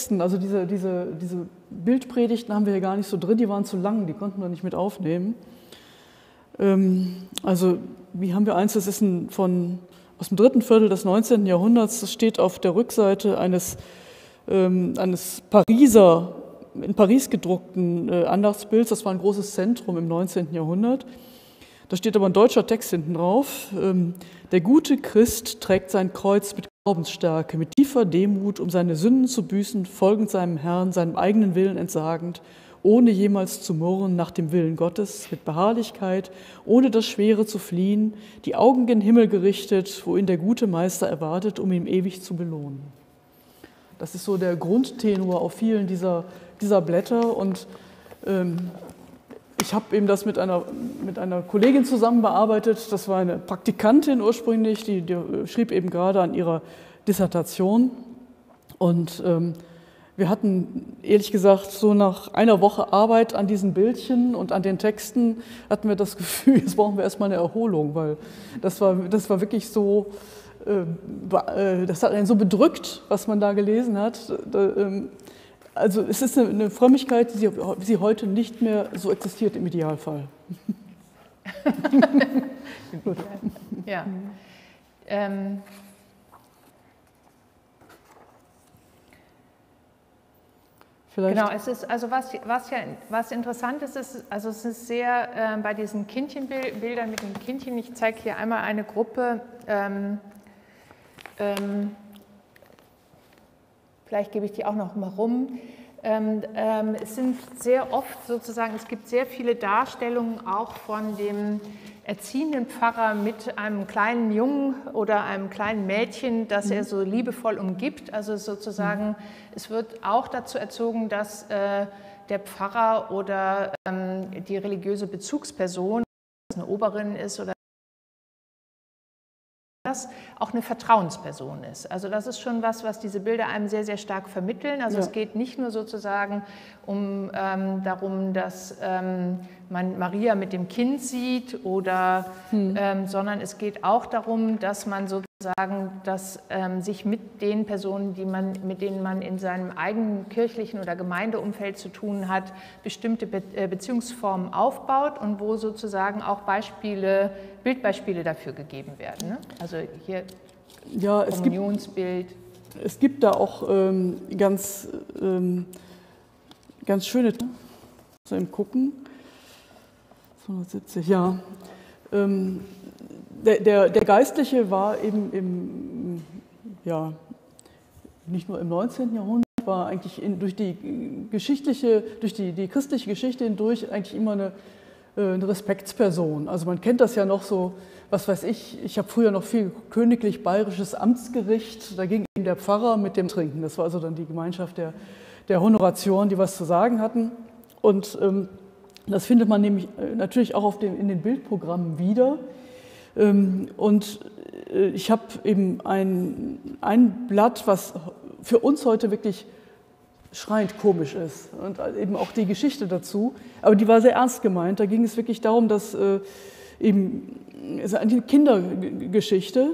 Texten, also diese, diese, diese Bildpredigten haben wir hier gar nicht so drin, die waren zu lang, die konnten wir nicht mit aufnehmen. Ähm, also wie haben wir eins, das ist ein, von, aus dem dritten Viertel des neunzehnten Jahrhunderts, das steht auf der Rückseite eines, ähm, eines Pariser, in Paris gedruckten äh, Andachtsbilds, das war ein großes Zentrum im neunzehnten Jahrhundert. Da steht aber ein deutscher Text hinten drauf. Ähm, der gute Christ trägt sein Kreuz mit Glaubensstärke, mit tiefer Demut, um seine Sünden zu büßen, folgend seinem Herrn, seinem eigenen Willen entsagend, ohne jemals zu murren nach dem Willen Gottes, mit Beharrlichkeit, ohne das Schwere zu fliehen, die Augen gen Himmel gerichtet, wo ihn der gute Meister erwartet, um ihn ewig zu belohnen. Das ist so der Grundtenor auf vielen dieser, dieser Blätter und ähm, ich habe eben das mit einer, mit einer Kollegin zusammen bearbeitet, das war eine Praktikantin ursprünglich, die, die schrieb eben gerade an ihrer Dissertation und ähm, wir hatten ehrlich gesagt so nach einer Woche Arbeit an diesen Bildchen und an den Texten hatten wir das Gefühl, jetzt brauchen wir erstmal eine Erholung, weil das war, das war wirklich so, äh, das hat einen so bedrückt, was man da gelesen hat. Also es ist eine Frömmigkeit, die sie heute nicht mehr so existiert im Idealfall. Ja. Ähm. Vielleicht. Genau, es ist also was, was ja was interessant ist, ist also es ist sehr äh, bei diesen Kindchenbildern mit den Kindchen. Ich zeige hier einmal eine Gruppe. Ähm, ähm, Vielleicht gebe ich die auch noch mal rum. Ähm, ähm, es sind sehr oft sozusagen, es gibt sehr viele Darstellungen auch von dem erziehenden Pfarrer mit einem kleinen Jungen oder einem kleinen Mädchen, das er so liebevoll umgibt. Also sozusagen, es wird auch dazu erzogen, dass äh, der Pfarrer oder ähm, die religiöse Bezugsperson, ob es eine Oberin ist oder das auch eine Vertrauensperson ist. Also das ist schon was, was diese Bilder einem sehr, sehr stark vermitteln. Also ja. Es geht nicht nur sozusagen um ähm, darum, dass ähm, man Maria mit dem Kind sieht, oder, hm. ähm, sondern es geht auch darum, dass man sozusagen, dass ähm, sich mit den Personen, die man, mit denen man in seinem eigenen kirchlichen oder Gemeindeumfeld zu tun hat, bestimmte Be äh, Beziehungsformen aufbaut und wo sozusagen auch Beispiele, Bildbeispiele dafür gegeben werden. Ne? Also hier ja, es Kommunionsbild. Gibt, es gibt da auch ähm, ganz, ähm, ganz schöne, so im Gucken, zweihundertsiebzig, ja. Ähm, der, der, der Geistliche war eben im, ja, nicht nur im neunzehnten Jahrhundert, war eigentlich in, durch die geschichtliche, durch die, die christliche Geschichte hindurch eigentlich immer eine, eine Respektsperson. Also man kennt das ja noch so, was weiß ich, ich habe früher noch viel königlich-bayerisches Amtsgericht, da ging eben der Pfarrer mit dem Trinken. Das war also dann die Gemeinschaft der, der Honoratioren, die was zu sagen hatten. Und ähm, das findet man nämlich natürlich auch auf dem, in den Bildprogrammen wieder. Ähm, und äh, ich habe eben ein, ein Blatt, was für uns heute wirklich schreiend komisch ist, und eben auch die Geschichte dazu. Aber die war sehr ernst gemeint. Da ging es wirklich darum, dass äh, eben es ist eine Kindergeschichte,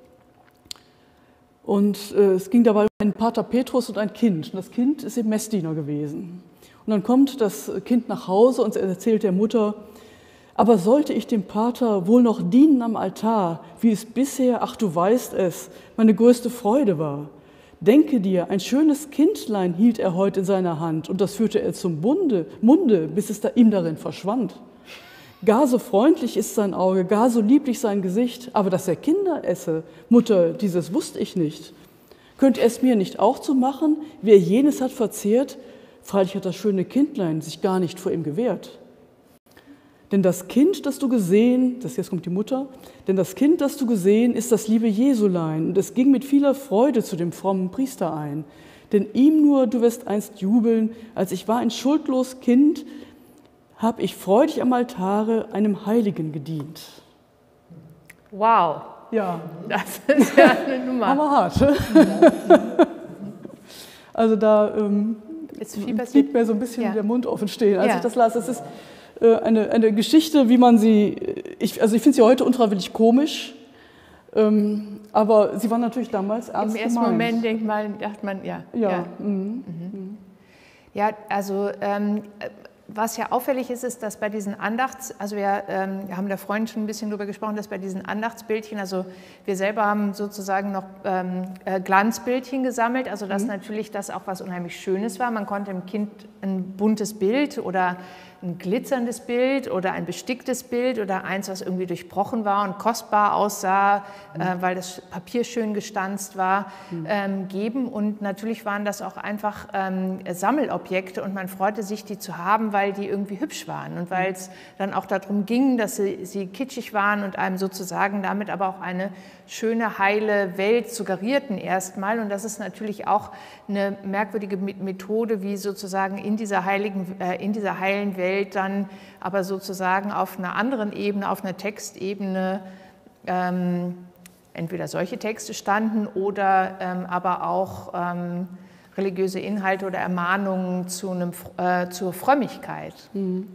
und äh, es ging dabei um einen Pater Petrus und ein Kind. Und das Kind ist eben Messdiener gewesen. Und dann kommt das Kind nach Hause und erzählt der Mutter: Aber sollte ich dem Pater wohl noch dienen am Altar, wie es bisher, ach du weißt es, meine größte Freude war. Denke dir, ein schönes Kindlein hielt er heute in seiner Hand, und das führte er zum Munde, Munde, bis es da ihm darin verschwand. Gar so freundlich ist sein Auge, gar so lieblich sein Gesicht, aber dass er Kinder esse, Mutter, dieses wusste ich nicht. Könnt ihr es mir nicht auch zu machen, wie er jenes hat verzehrt? Freilich hat das schöne Kindlein sich gar nicht vor ihm gewehrt. Denn das Kind, das du gesehen, das jetzt kommt die Mutter, denn das Kind, das du gesehen, ist das liebe Jesulein, und es ging mit vieler Freude zu dem frommen Priester ein. Denn ihm nur, du wirst einst jubeln, als ich war ein schuldlos Kind, hab ich freudig am Altare einem Heiligen gedient. Wow. Ja. Das ist ja eine Nummer. Aber hart. Also da ähm, blieb mir so ein bisschen ja. der Mund offen stehen, als ja. ich das las. Es ist äh, eine, eine Geschichte, wie man sie, ich, also ich finde sie heute unfreiwillig komisch, ähm, aber sie war natürlich damals ernst Im ersten gemeint. Moment denkt man, dachte man, ja. Ja. ja. Mhm. Mhm. Ja, also ähm, was ja auffällig ist, ist, dass bei diesen Andachts, also wir ähm, haben da vorhin schon ein bisschen drüber gesprochen, dass bei diesen Andachtsbildchen, also wir selber haben sozusagen noch ähm, äh, Glanzbildchen gesammelt, also dass mhm. natürlich das auch was unheimlich Schönes war. Man konnte dem Kind ein buntes Bild oder ein glitzerndes Bild oder ein besticktes Bild oder eins, was irgendwie durchbrochen war und kostbar aussah, mhm. äh, weil das Papier schön gestanzt war, mhm. ähm, geben. Und natürlich waren das auch einfach ähm, Sammelobjekte und man freute sich, die zu haben, weil die irgendwie hübsch waren und weil es dann auch darum ging, dass sie, sie kitschig waren und einem sozusagen damit aber auch eine schöne, heile Welt suggerierten erstmal. Und das ist natürlich auch eine merkwürdige Methode, wie sozusagen in dieser, heiligen, äh, in dieser heilen Welt dann aber sozusagen auf einer anderen Ebene, auf einer Textebene ähm, entweder solche Texte standen oder ähm, aber auch ähm, religiöse Inhalte oder Ermahnungen zu einem, äh, zur Frömmigkeit. Mhm.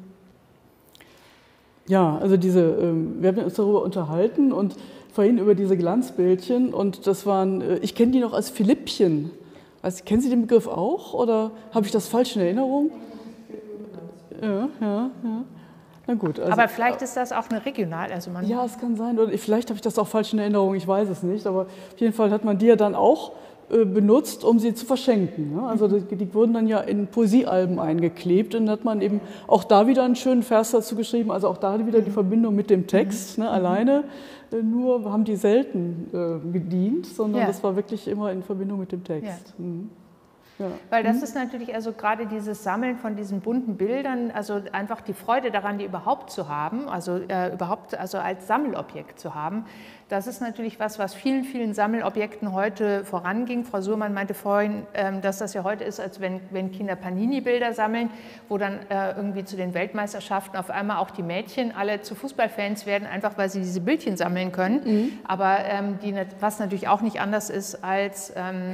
Ja, also diese, ähm, wir haben uns darüber unterhalten und vorhin über diese Glanzbildchen und das waren, äh, ich kenne die noch als Philippchen. Also, kennen Sie den Begriff auch oder habe ich das falsch in Erinnerung? Ja, ja, ja. Na gut. Also, aber vielleicht ist das auch eine regional, also man ja, es kann sein, oder vielleicht habe ich das auch falsch in Erinnerung, ich weiß es nicht, aber auf jeden Fall hat man die ja dann auch äh, benutzt, um sie zu verschenken. Ne? Also die, die wurden dann ja in Poesiealben eingeklebt und dann hat man eben auch da wieder einen schönen Vers dazu geschrieben, also auch da wieder die Verbindung mit dem Text, ne? Alleine äh, nur haben die selten äh, gedient, sondern ja. das war wirklich immer in Verbindung mit dem Text. Ja. Mhm. Ja. Weil das ist natürlich also gerade dieses Sammeln von diesen bunten Bildern, also einfach die Freude daran, die überhaupt zu haben, also äh, überhaupt also als Sammelobjekt zu haben, das ist natürlich was, was vielen, vielen Sammelobjekten heute voranging. Frau Surmann meinte vorhin, ähm, dass das ja heute ist, als wenn, wenn Kinder Panini-Bilder sammeln, wo dann äh, irgendwie zu den Weltmeisterschaften auf einmal auch die Mädchen alle zu Fußballfans werden, einfach weil sie diese Bildchen sammeln können. Mhm. Aber ähm, die, was natürlich auch nicht anders ist als ähm,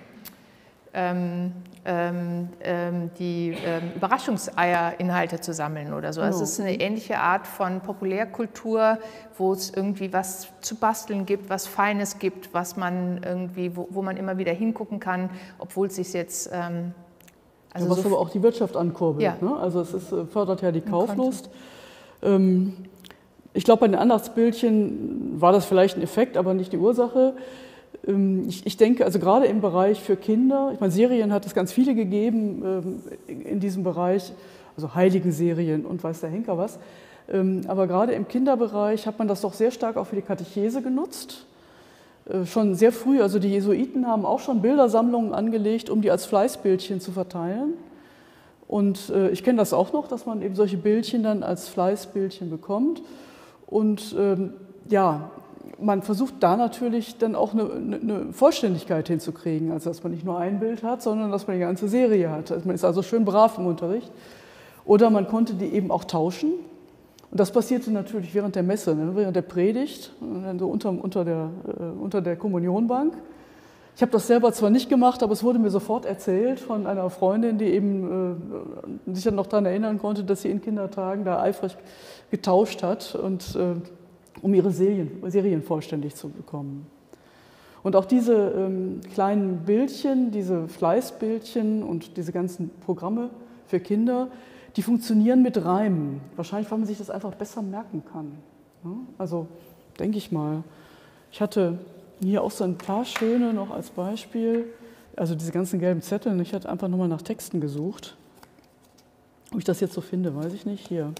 Ähm, ähm, die ähm, Überraschungseier-Inhalte zu sammeln oder so. Also es ist eine ähnliche Art von Populärkultur, wo es irgendwie was zu basteln gibt, was Feines gibt, was man irgendwie, wo, wo man immer wieder hingucken kann, obwohl es sich jetzt ähm, also ja, was so aber auch die Wirtschaft ankurbelt. Ja. Ne? Also es ist, fördert ja die Kauflust. Ähm, ich glaube, bei den Andachtsbildchen war das vielleicht ein Effekt, aber nicht die Ursache. Ich, ich denke, also gerade im Bereich für Kinder, ich meine, Serien hat es ganz viele gegeben ähm, in diesem Bereich, also Heiligenserien und weiß der Henker was, ähm, aber gerade im Kinderbereich hat man das doch sehr stark auch für die Katechese genutzt, äh, schon sehr früh, also die Jesuiten haben auch schon Bildersammlungen angelegt, um die als Fleißbildchen zu verteilen und äh, ich kenne das auch noch, dass man eben solche Bildchen dann als Fleißbildchen bekommt und ähm, ja, man versucht da natürlich dann auch eine, eine Vollständigkeit hinzukriegen, also dass man nicht nur ein Bild hat, sondern dass man die ganze Serie hat. Also man ist also schön brav im Unterricht. Oder man konnte die eben auch tauschen. Und das passierte natürlich während der Messe, ne, während der Predigt, dann so unter, unter, der, äh, unter der Kommunionbank. Ich habe das selber zwar nicht gemacht, aber es wurde mir sofort erzählt von einer Freundin, die eben äh, sich dann noch daran erinnern konnte, dass sie in Kindertagen da eifrig getauscht hat und äh, um ihre Serien, Serien vollständig zu bekommen. Und auch diese ähm, kleinen Bildchen, diese Fleißbildchen und diese ganzen Programme für Kinder, die funktionieren mit Reimen. Wahrscheinlich, weil man sich das einfach besser merken kann. Ja? Also denke ich mal. Ich hatte hier auch so ein paar schöne noch als Beispiel, also diese ganzen gelben Zettel. Ich hatte einfach nochmal nach Texten gesucht. Ob ich das jetzt so finde, weiß ich nicht. Hier.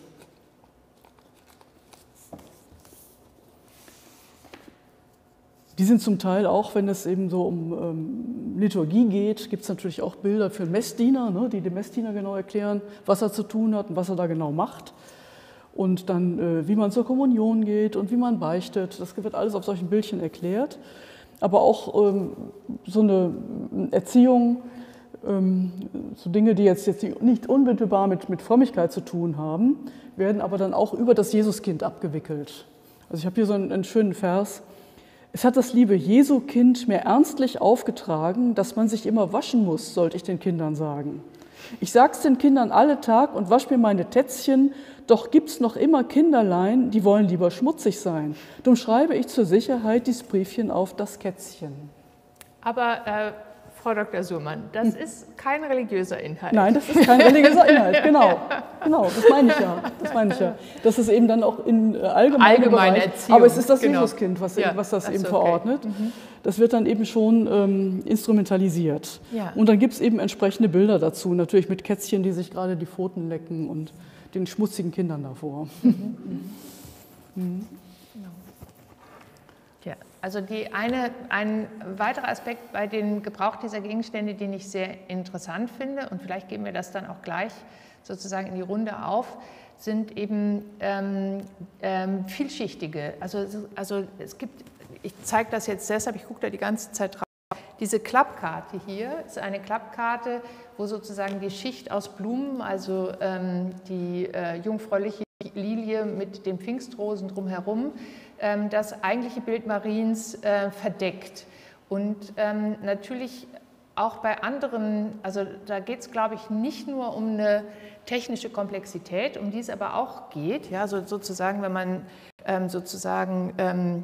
Die sind zum Teil auch, wenn es eben so um ähm, Liturgie geht, gibt es natürlich auch Bilder für Messdiener, ne, die dem Messdiener genau erklären, was er zu tun hat und was er da genau macht. Und dann, äh, wie man zur Kommunion geht und wie man beichtet. Das wird alles auf solchen Bildchen erklärt. Aber auch ähm, so eine Erziehung, ähm, so Dinge, die jetzt, jetzt nicht unmittelbar mit, mit Frömmigkeit zu tun haben, werden aber dann auch über das Jesuskind abgewickelt. Also ich habe hier so einen, einen schönen Vers. Es hat das liebe Jesu-Kind mir ernstlich aufgetragen, dass man sich immer waschen muss, sollte ich den Kindern sagen. Ich sag's den Kindern alle Tag und wasch mir meine Tätzchen, doch gibt's noch immer Kinderlein, die wollen lieber schmutzig sein. Drum schreibe ich zur Sicherheit dies Briefchen auf das Kätzchen. Aber äh, Frau Doktor Surmann, das ist kein religiöser Inhalt. Nein, das ist kein religiöser Inhalt, genau. Genau, das meine ich ja. Das meine ich ja. Das ist eben dann auch in allgemeinem allgemeine Bereich, Erziehung. aber es ist das genau. Jesuskind, was, ja, was das, das eben okay. verordnet. Mhm. Das wird dann eben schon ähm, instrumentalisiert. Ja. Und dann gibt es eben entsprechende Bilder dazu, natürlich mit Kätzchen, die sich gerade die Pfoten lecken und den schmutzigen Kindern davor. Mhm. Mhm. Ja, also die eine, ein weiterer Aspekt bei dem Gebrauch dieser Gegenstände, den ich sehr interessant finde, und vielleicht geben wir das dann auch gleich sozusagen in die Runde auf, sind eben ähm, ähm, vielschichtige. Also, also es gibt, ich zeige das jetzt deshalb, ich gucke da die ganze Zeit drauf. Diese Klappkarte hier ist eine Klappkarte, wo sozusagen die Schicht aus Blumen, also ähm, die äh, jungfräuliche Lilie mit den Pfingstrosen drumherum, ähm, das eigentliche Bild Mariens äh, verdeckt. Und ähm, natürlich auch bei anderen, also da geht es, glaube ich, nicht nur um eine technische Komplexität, um die es aber auch geht. Ja, so, sozusagen, wenn man ähm, sozusagen ähm,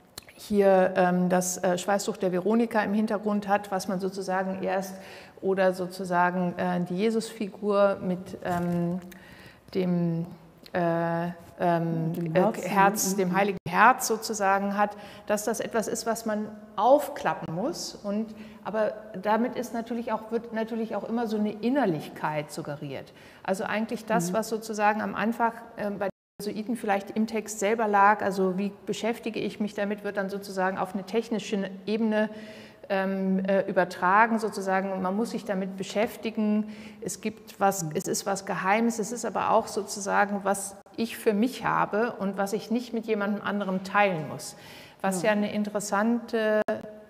hier ähm, das äh, Schweißtuch der Veronika im Hintergrund hat, was man sozusagen erst, oder sozusagen äh, die Jesusfigur mit ähm, dem, äh, ähm, dem Herz, äh, Herz, dem Heiligen Herz sozusagen hat, dass das etwas ist, was man aufklappen muss. Und, aber damit ist natürlich auch, wird natürlich auch immer so eine Innerlichkeit suggeriert. Also eigentlich das, was sozusagen am Anfang äh, bei Jesuiten vielleicht im Text selber lag, also wie beschäftige ich mich damit, wird dann sozusagen auf eine technische Ebene ähm, äh, übertragen, sozusagen, man muss sich damit beschäftigen, es gibt was, es ist was Geheimes, es ist aber auch sozusagen, was ich für mich habe und was ich nicht mit jemandem anderem teilen muss, was ja, ja eine interessante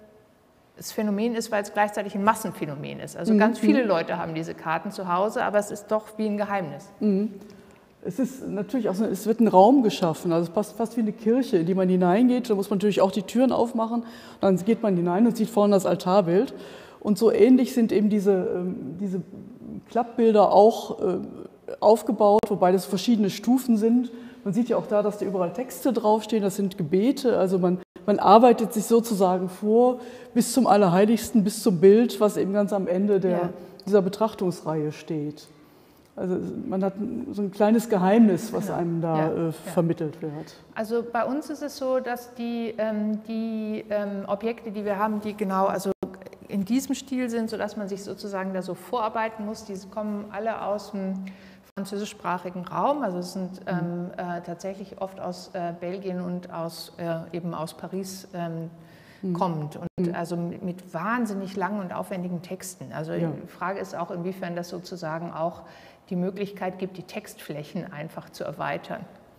Phänomen ist, weil es gleichzeitig ein Massenphänomen ist. Also mhm. ganz viele Leute haben diese Karten zu Hause, aber es ist doch wie ein Geheimnis. Mhm. Es ist natürlich auch so, es wird ein Raum geschaffen, also es passt fast wie eine Kirche, in die man hineingeht. Da muss man natürlich auch die Türen aufmachen. Dann geht man hinein und sieht vorne das Altarbild. Und so ähnlich sind eben diese, diese Klappbilder auch aufgebaut, wobei das verschiedene Stufen sind. Man sieht ja auch da, dass da überall Texte draufstehen, das sind Gebete. Also man, man arbeitet sich sozusagen vor bis zum Allerheiligsten, bis zum Bild, was eben ganz am Ende der, ja. dieser Betrachtungsreihe steht. Also man hat so ein kleines Geheimnis, was genau. einem da ja, äh, vermittelt ja. wird. Also bei uns ist es so, dass die, ähm, die ähm, Objekte, die wir haben, die genau also in diesem Stil sind, sodass man sich sozusagen da so vorarbeiten muss, die kommen alle aus dem französischsprachigen Raum, also es sind ähm, äh, tatsächlich oft aus äh, Belgien und aus, äh, eben aus Paris ähm, mhm. kommt und mhm. also mit, mit wahnsinnig langen und aufwendigen Texten. Also ja. die Frage ist auch, inwiefern das sozusagen auch die Möglichkeit gibt, die Textflächen einfach zu erweitern.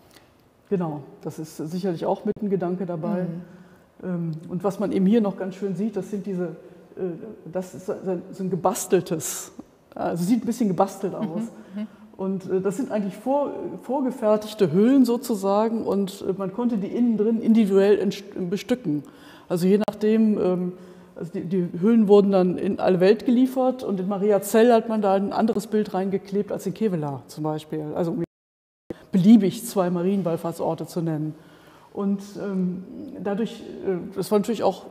Genau, das ist sicherlich auch mit ein Gedanke dabei. Mhm. Und was man eben hier noch ganz schön sieht, das sind diese, das ist so ein gebasteltes, also sieht ein bisschen gebastelt aus. Mhm. Und das sind eigentlich vor, vorgefertigte Hüllen sozusagen und man konnte die innen drin individuell bestücken. Also je nachdem, also die, die Hüllen wurden dann in alle Welt geliefert und in Mariazell hat man da ein anderes Bild reingeklebt als in Kevelaer zum Beispiel. Also um beliebig zwei Marienwallfahrtsorte zu nennen. Und ähm, dadurch, äh, das war natürlich auch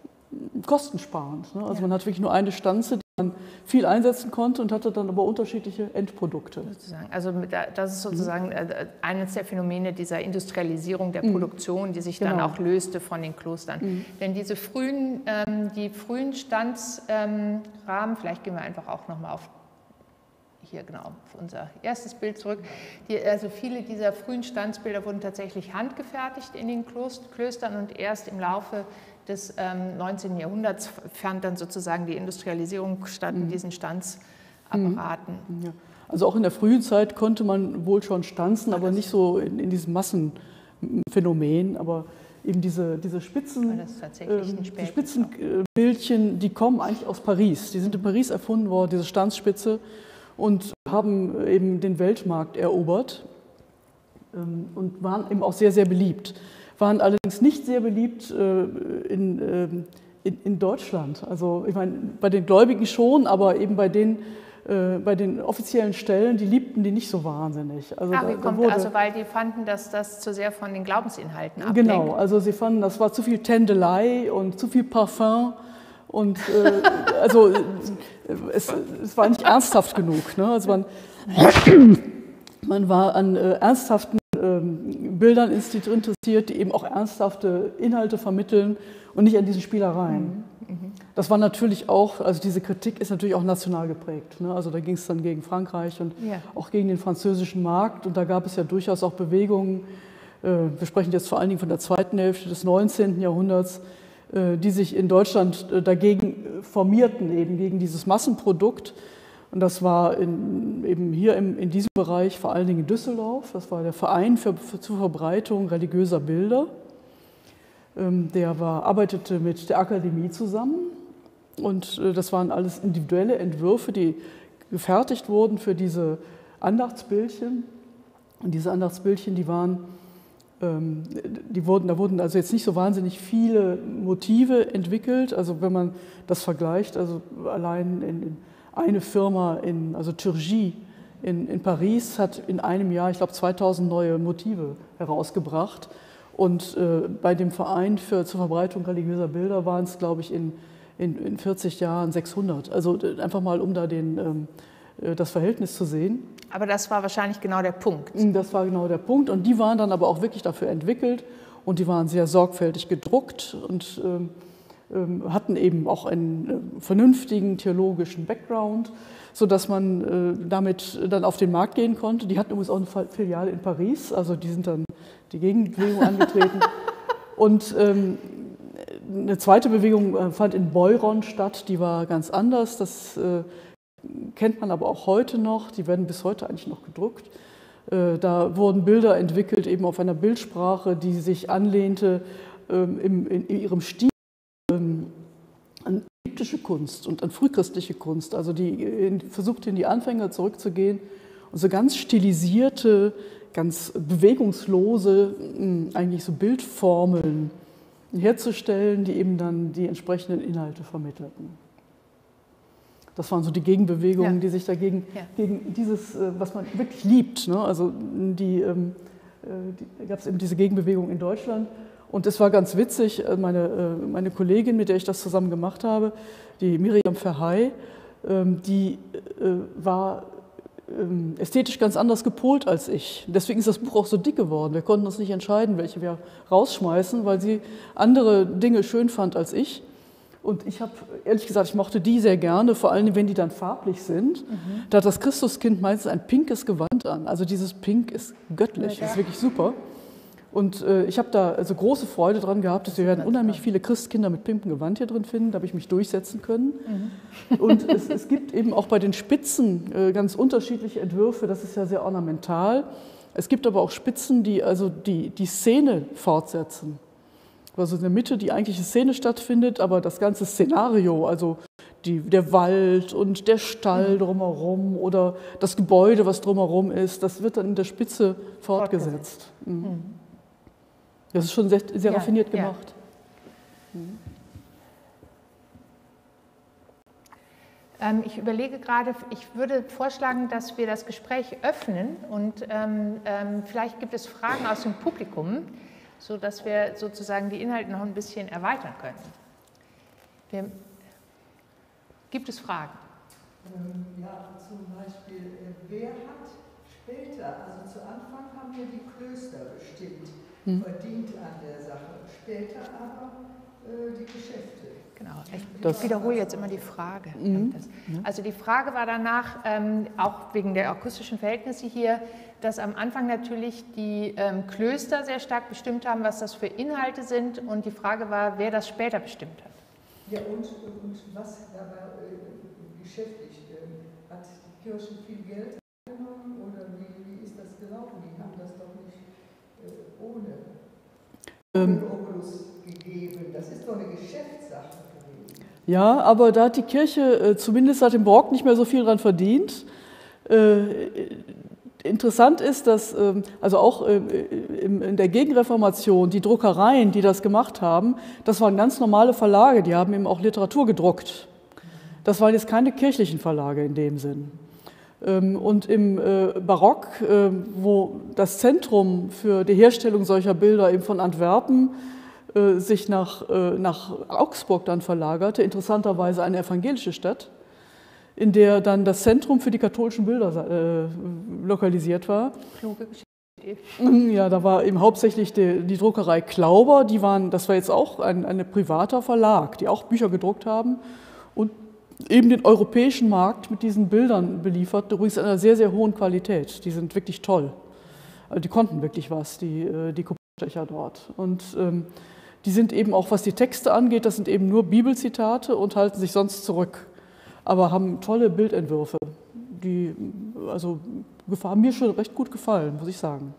kostensparend. Ne? Also ja. man hat wirklich nur eine Stanze, die man viel einsetzen konnte und hatte dann aber unterschiedliche Endprodukte. Sozusagen. Also das ist sozusagen mhm. eines der Phänomene dieser Industrialisierung der mhm. Produktion, die sich genau. dann auch löste von den Klostern. Mhm. Denn diese frühen, ähm, die frühen Standsrahmen, ähm, vielleicht gehen wir einfach auch nochmal auf hier genau auf unser erstes Bild zurück. Die, also viele dieser frühen Standsbilder wurden tatsächlich handgefertigt in den Klöstern und erst im Laufe des ähm, neunzehnten Jahrhunderts fand dann sozusagen die Industrialisierung statt in diesen Stanzapparaten. Ja. Also auch in der frühen Zeit konnte man wohl schon stanzen, aber nicht so in, in diesem Massenphänomen. Aber eben diese, diese Spitzen, äh, die Spitzenbildchen, die kommen eigentlich aus Paris. Die sind in Paris erfunden worden, diese Stanzspitze, und haben eben den Weltmarkt erobert ähm, und waren eben auch sehr, sehr beliebt. Waren allerdings nicht sehr beliebt äh, in, äh, in, in Deutschland. Also ich meine, bei den Gläubigen schon, aber eben bei den, äh, bei den offiziellen Stellen, die liebten die nicht so wahnsinnig. Also, Ach, wie da, kommt, da wurde, also weil die fanden, dass das zu sehr von den Glaubensinhalten ablenkt? Genau, also sie fanden, das war zu viel Tändelei und zu viel Parfum Und äh, also es, es war nicht ernsthaft genug. Ne? Also man, man war an äh, ernsthaften ähm, Bildern interessiert, die eben auch ernsthafte Inhalte vermitteln und nicht an diesen Spielereien. Mhm. Das war natürlich auch, also diese Kritik ist natürlich auch national geprägt. Ne? Also da ging es dann gegen Frankreich und ja. auch gegen den französischen Markt. Und da gab es ja durchaus auch Bewegungen, äh, wir sprechen jetzt vor allen Dingen von der zweiten Hälfte des neunzehnten Jahrhunderts, äh, die sich in Deutschland äh, dagegen formierten, eben gegen dieses Massenprodukt. Und das war in, eben hier im, in diesem Bereich vor allen Dingen in Düsseldorf. Das war der Verein für, für, zur Verbreitung religiöser Bilder. Ähm, der war, arbeitete mit der Akademie zusammen. Und äh, das waren alles individuelle Entwürfe, die gefertigt wurden für diese Andachtsbildchen. Und diese Andachtsbildchen, die waren, ähm, die wurden, da wurden also jetzt nicht so wahnsinnig viele Motive entwickelt. Also wenn man das vergleicht, also allein in, in eine Firma, in, also Turgy in, in Paris, hat in einem Jahr, ich glaube, zweitausend neue Motive herausgebracht. Und äh, bei dem Verein für, zur Verbreitung religiöser Bilder waren es, glaube ich, in, in, in vierzig Jahren sechshundert. Also einfach mal, um da den, ähm, das Verhältnis zu sehen. Aber das war wahrscheinlich genau der Punkt. Das war genau der Punkt. Und die waren dann aber auch wirklich dafür entwickelt. Und die waren sehr sorgfältig gedruckt und ähm, hatten eben auch einen vernünftigen theologischen Background, sodass man damit dann auf den Markt gehen konnte. Die hatten übrigens auch eine Filiale in Paris, also die sind dann die Gegenbewegung angetreten. Und ähm, eine zweite Bewegung fand in Beuron statt, die war ganz anders. Das äh, kennt man aber auch heute noch, die werden bis heute eigentlich noch gedruckt. Äh, da wurden Bilder entwickelt, eben auf einer Bildsprache, die sich anlehnte ähm, im, in, in ihrem Stil an ägyptische Kunst und an frühchristliche Kunst, also die versuchte in die Anfänge zurückzugehen und so ganz stilisierte, ganz bewegungslose, eigentlich so Bildformeln herzustellen, die eben dann die entsprechenden Inhalte vermittelten. Das waren so die Gegenbewegungen, ja. die sich dagegen ja. gegen dieses, was man wirklich liebt, ne? Also die, die gab es eben diese Gegenbewegung in Deutschland. Und es war ganz witzig, meine, meine Kollegin, mit der ich das zusammen gemacht habe, die Miriam Verhey, die war ästhetisch ganz anders gepolt als ich. Deswegen ist das Buch auch so dick geworden. Wir konnten uns nicht entscheiden, welche wir rausschmeißen, weil sie andere Dinge schön fand als ich. Und ich habe, ehrlich gesagt, ich mochte die sehr gerne, vor allem wenn die dann farblich sind. Mhm. Da hat das Christuskind meistens ein pinkes Gewand an. Also dieses Pink ist göttlich, ja, ja. ist wirklich super. Und äh, ich habe da also große Freude dran gehabt, dass wir werden unheimlich viele Christkinder mit pinkem Gewand hier drin finden. Da habe ich mich durchsetzen können. Mhm. Und es, es gibt eben auch bei den Spitzen äh, ganz unterschiedliche Entwürfe. Das ist ja sehr ornamental. Es gibt aber auch Spitzen, die also die, die Szene fortsetzen. Also in der Mitte die eigentliche Szene stattfindet, aber das ganze Szenario, also die, der Wald und der Stall drumherum oder das Gebäude, was drumherum ist, das wird dann in der Spitze fortgesetzt. Mhm. Das ist schon sehr, sehr ja, raffiniert gemacht. Ja. Mhm. Ähm, ich überlege gerade, ich würde vorschlagen, dass wir das Gespräch öffnen und ähm, ähm, vielleicht gibt es Fragen aus dem Publikum, sodass wir sozusagen die Inhalte noch ein bisschen erweitern können. Wir, gibt es Fragen? Ähm, ja, zum Beispiel, äh, wer hat später, also zu Anfang haben wir die Klöster bestimmt, hm. verdient an der Sache, später aber äh, die Geschäfte. Genau, ich wiederhole jetzt immer die Frage. Mhm. Also die Frage war danach, ähm, auch wegen der akustischen Verhältnisse hier, dass am Anfang natürlich die ähm, Klöster sehr stark bestimmt haben, was das für Inhalte sind, und die Frage war, wer das später bestimmt hat. Ja, und, und was dabei äh, geschäftlich, äh, hat die Kirche viel Geld eingenommen oder wie, wie ist das gelaufen? Die haben das doch nicht äh, ohne ähm. Obolus gegeben. Das ist doch eine Geschäftssache. Ja, aber da hat die Kirche zumindest seit dem Barock nicht mehr so viel dran verdient. Äh, interessant ist, dass also auch in der Gegenreformation die Druckereien, die das gemacht haben, das waren ganz normale Verlage, die haben eben auch Literatur gedruckt. Das waren jetzt keine kirchlichen Verlage in dem Sinn. Und im Barock, wo das Zentrum für die Herstellung solcher Bilder eben von Antwerpen äh, sich nach, äh, nach Augsburg dann verlagerte, interessanterweise eine evangelische Stadt, in der dann das Zentrum für die katholischen Bilder äh, lokalisiert war. Kluge Geschichte. Ja, da war eben hauptsächlich die, die Druckerei Klauber, die waren, das war jetzt auch ein, ein privater Verlag, die auch Bücher gedruckt haben und eben den europäischen Markt mit diesen Bildern beliefert, übrigens in einer sehr, sehr hohen Qualität. Die sind wirklich toll. Also die konnten wirklich was, die, die Kopierstecher dort. Und ähm, die sind eben auch, was die Texte angeht, das sind eben nur Bibelzitate und halten sich sonst zurück, aber haben tolle Bildentwürfe, die also haben mir schon recht gut gefallen, muss ich sagen.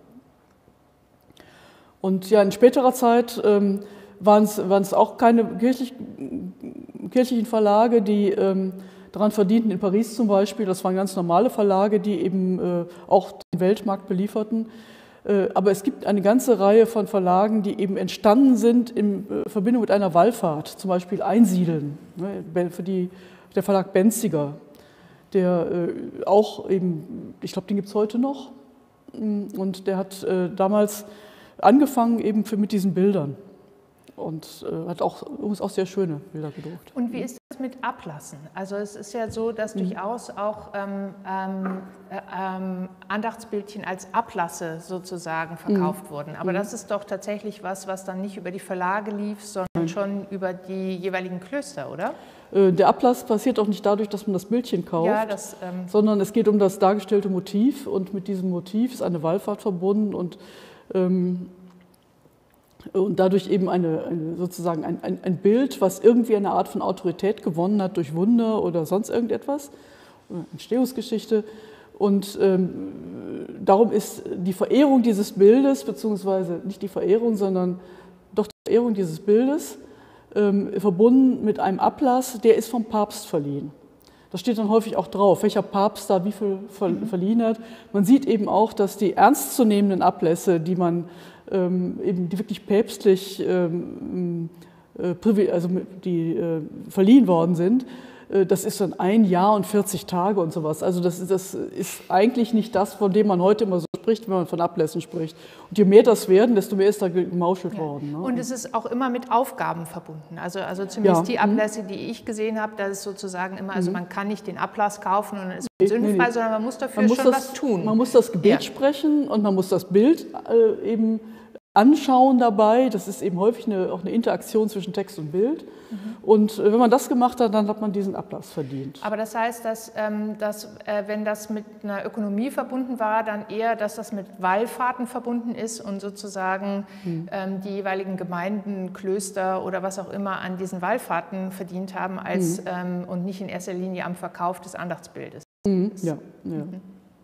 Und ja, in späterer Zeit ähm, waren es auch keine kirchlich, kirchlichen Verlage, die ähm, daran verdienten, in Paris zum Beispiel. Das waren ganz normale Verlage, die eben äh, auch den Weltmarkt belieferten. Äh, aber es gibt eine ganze Reihe von Verlagen, die eben entstanden sind in äh, Verbindung mit einer Wallfahrt, zum Beispiel Einsiedeln, ne, für die, der Verlag Benziger, der äh, auch eben, ich glaube, den gibt es heute noch, und der hat äh, damals angefangen eben für, mit diesen Bildern und äh, hat auch, auch sehr schöne Bilder gedruckt. Und wie ist das mit Ablassen? Also es ist ja so, dass mhm. durchaus auch ähm, ähm, ähm, Andachtsbildchen als Ablasse sozusagen verkauft mhm. wurden. Aber mhm. das ist doch tatsächlich was, was dann nicht über die Verlage lief, sondern mhm. schon über die jeweiligen Klöster, oder? Der Ablass passiert auch nicht dadurch, dass man das Bildchen kauft, ja, das, ähm sondern es geht um das dargestellte Motiv, und mit diesem Motiv ist eine Wallfahrt verbunden und, ähm, und dadurch eben eine, eine, sozusagen ein, ein, ein Bild, was irgendwie eine Art von Autorität gewonnen hat durch Wunder oder sonst irgendetwas, Entstehungsgeschichte. Und ähm, darum ist die Verehrung dieses Bildes, beziehungsweise nicht die Verehrung, sondern doch die Verehrung dieses Bildes, Ähm, verbunden mit einem Ablass, der ist vom Papst verliehen. Da steht dann häufig auch drauf, welcher Papst da wie viel ver mhm. verliehen hat. Man sieht eben auch, dass die ernstzunehmenden Ablässe, die man ähm, eben die wirklich päpstlich ähm, äh, also die äh, verliehen worden sind, äh, das ist dann ein Jahr und vierzig Tage und sowas. Also das, das ist eigentlich nicht das, von dem man heute immer so spricht, wenn man von Ablässen spricht. Und je mehr das werden, desto mehr ist da gemauschelt ja. worden. Ne? Und es ist auch immer mit Aufgaben verbunden. Also, also zumindest ja. die Ablässe, die ich gesehen habe, da ist sozusagen immer, also man kann nicht den Ablass kaufen und dann ist man sündfrei, nee, nee. sondern man muss dafür man muss schon das, was tun. Man muss das Gebet ja. sprechen und man muss das Bild äh, eben anschauen dabei. Das ist eben häufig eine, auch eine Interaktion zwischen Text und Bild. Mhm. Und wenn man das gemacht hat, dann hat man diesen Ablass verdient. Aber das heißt, dass, ähm, dass äh, wenn das mit einer Ökonomie verbunden war, dann eher, dass das mit Wallfahrten verbunden ist und sozusagen mhm. ähm, die jeweiligen Gemeinden, Klöster oder was auch immer an diesen Wallfahrten verdient haben als, mhm. ähm, und nicht in erster Linie am Verkauf des Andachtsbildes. Mhm. Ja, ja. Mhm. Okay.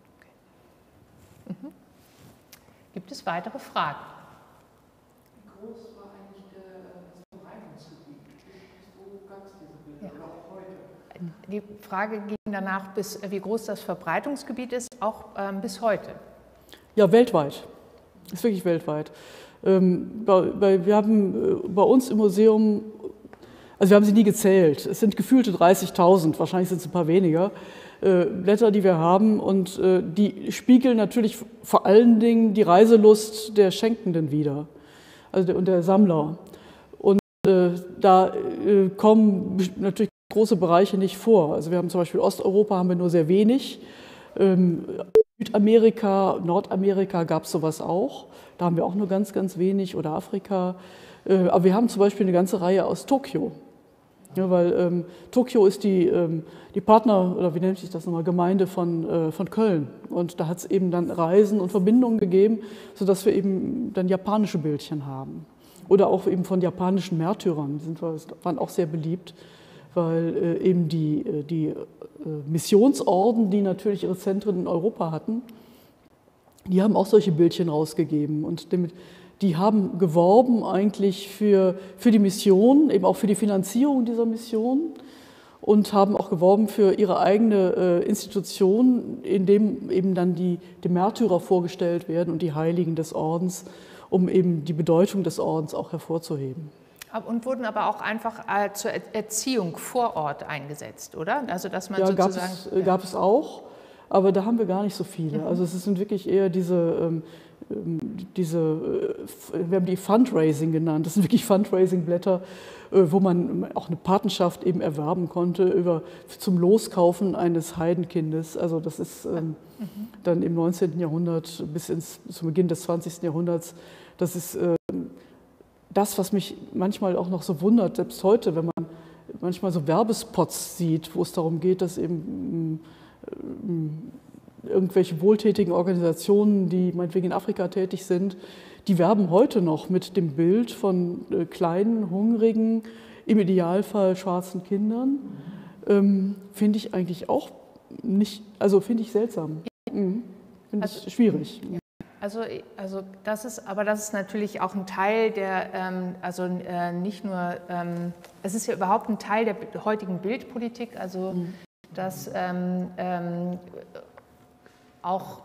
Mhm. Gibt es weitere Fragen? Wie groß war eigentlich das Verbreitungsgebiet? Wo gab es diese Bilder? Ja. Oder auch heute? Die Frage ging danach, bis, wie groß das Verbreitungsgebiet ist, auch ähm, bis heute. Ja, weltweit. Ist wirklich weltweit. Ähm, bei, bei, wir haben äh, bei uns im Museum, also wir haben sie nie gezählt, es sind gefühlte dreißigtausend, wahrscheinlich sind es ein paar weniger, äh, Blätter, die wir haben, und äh, die spiegeln natürlich vor allen Dingen die Reiselust der Schenkenden wider, also der, und der Sammler. Und äh, da äh, kommen natürlich große Bereiche nicht vor. Also wir haben zum Beispiel Osteuropa haben wir nur sehr wenig. Ähm, Südamerika, Nordamerika gab es sowas auch. Da haben wir auch nur ganz, ganz wenig, oder Afrika. Äh, aber wir haben zum Beispiel eine ganze Reihe aus Tokio. Ja, weil ähm, Tokio ist die, ähm, die Partner, oder wie nennt sich das nochmal, Gemeinde von, äh, von Köln. Und da hat es eben dann Reisen und Verbindungen gegeben, sodass wir eben dann japanische Bildchen haben. Oder auch eben von japanischen Märtyrern, die sind, waren auch sehr beliebt, weil äh, eben die, äh, die äh, Missionsorden, die natürlich ihre Zentren in Europa hatten, die haben auch solche Bildchen rausgegeben. Und damit, die haben geworben eigentlich für, für die Mission, eben auch für die Finanzierung dieser Mission, und haben auch geworben für ihre eigene äh, Institution, in dem eben dann die, die Märtyrer vorgestellt werden und die Heiligen des Ordens, um eben die Bedeutung des Ordens auch hervorzuheben. Und wurden aber auch einfach äh, zur Erziehung vor Ort eingesetzt, oder? Also dass man ja, sozusagen, gab es, ja. gab es auch, aber da haben wir gar nicht so viele. Mhm. Also es sind wirklich eher diese, ähm, diese, wir haben die Fundraising genannt, das sind wirklich Fundraising-Blätter, wo man auch eine Patenschaft eben erwerben konnte über, zum Loskaufen eines Heidenkindes. Also das ist ähm, mhm. dann im neunzehnten Jahrhundert bis ins, zum Beginn des zwanzigsten Jahrhunderts. Das ist äh, das, was mich manchmal auch noch so wundert, selbst heute, wenn man manchmal so Werbespots sieht, wo es darum geht, dass eben äh, irgendwelche wohltätigen Organisationen, die meinetwegen in Afrika tätig sind, die werben heute noch mit dem Bild von äh, kleinen, hungrigen, im Idealfall schwarzen Kindern. Ähm, finde ich eigentlich auch nicht, also finde ich seltsam. Mhm. Finde also, ich schwierig. Ja. Also, also das ist, aber das ist natürlich auch ein Teil der, ähm, also äh, nicht nur, ähm, es ist ja überhaupt ein Teil der heutigen Bildpolitik, also mhm. dass ähm, ähm, auch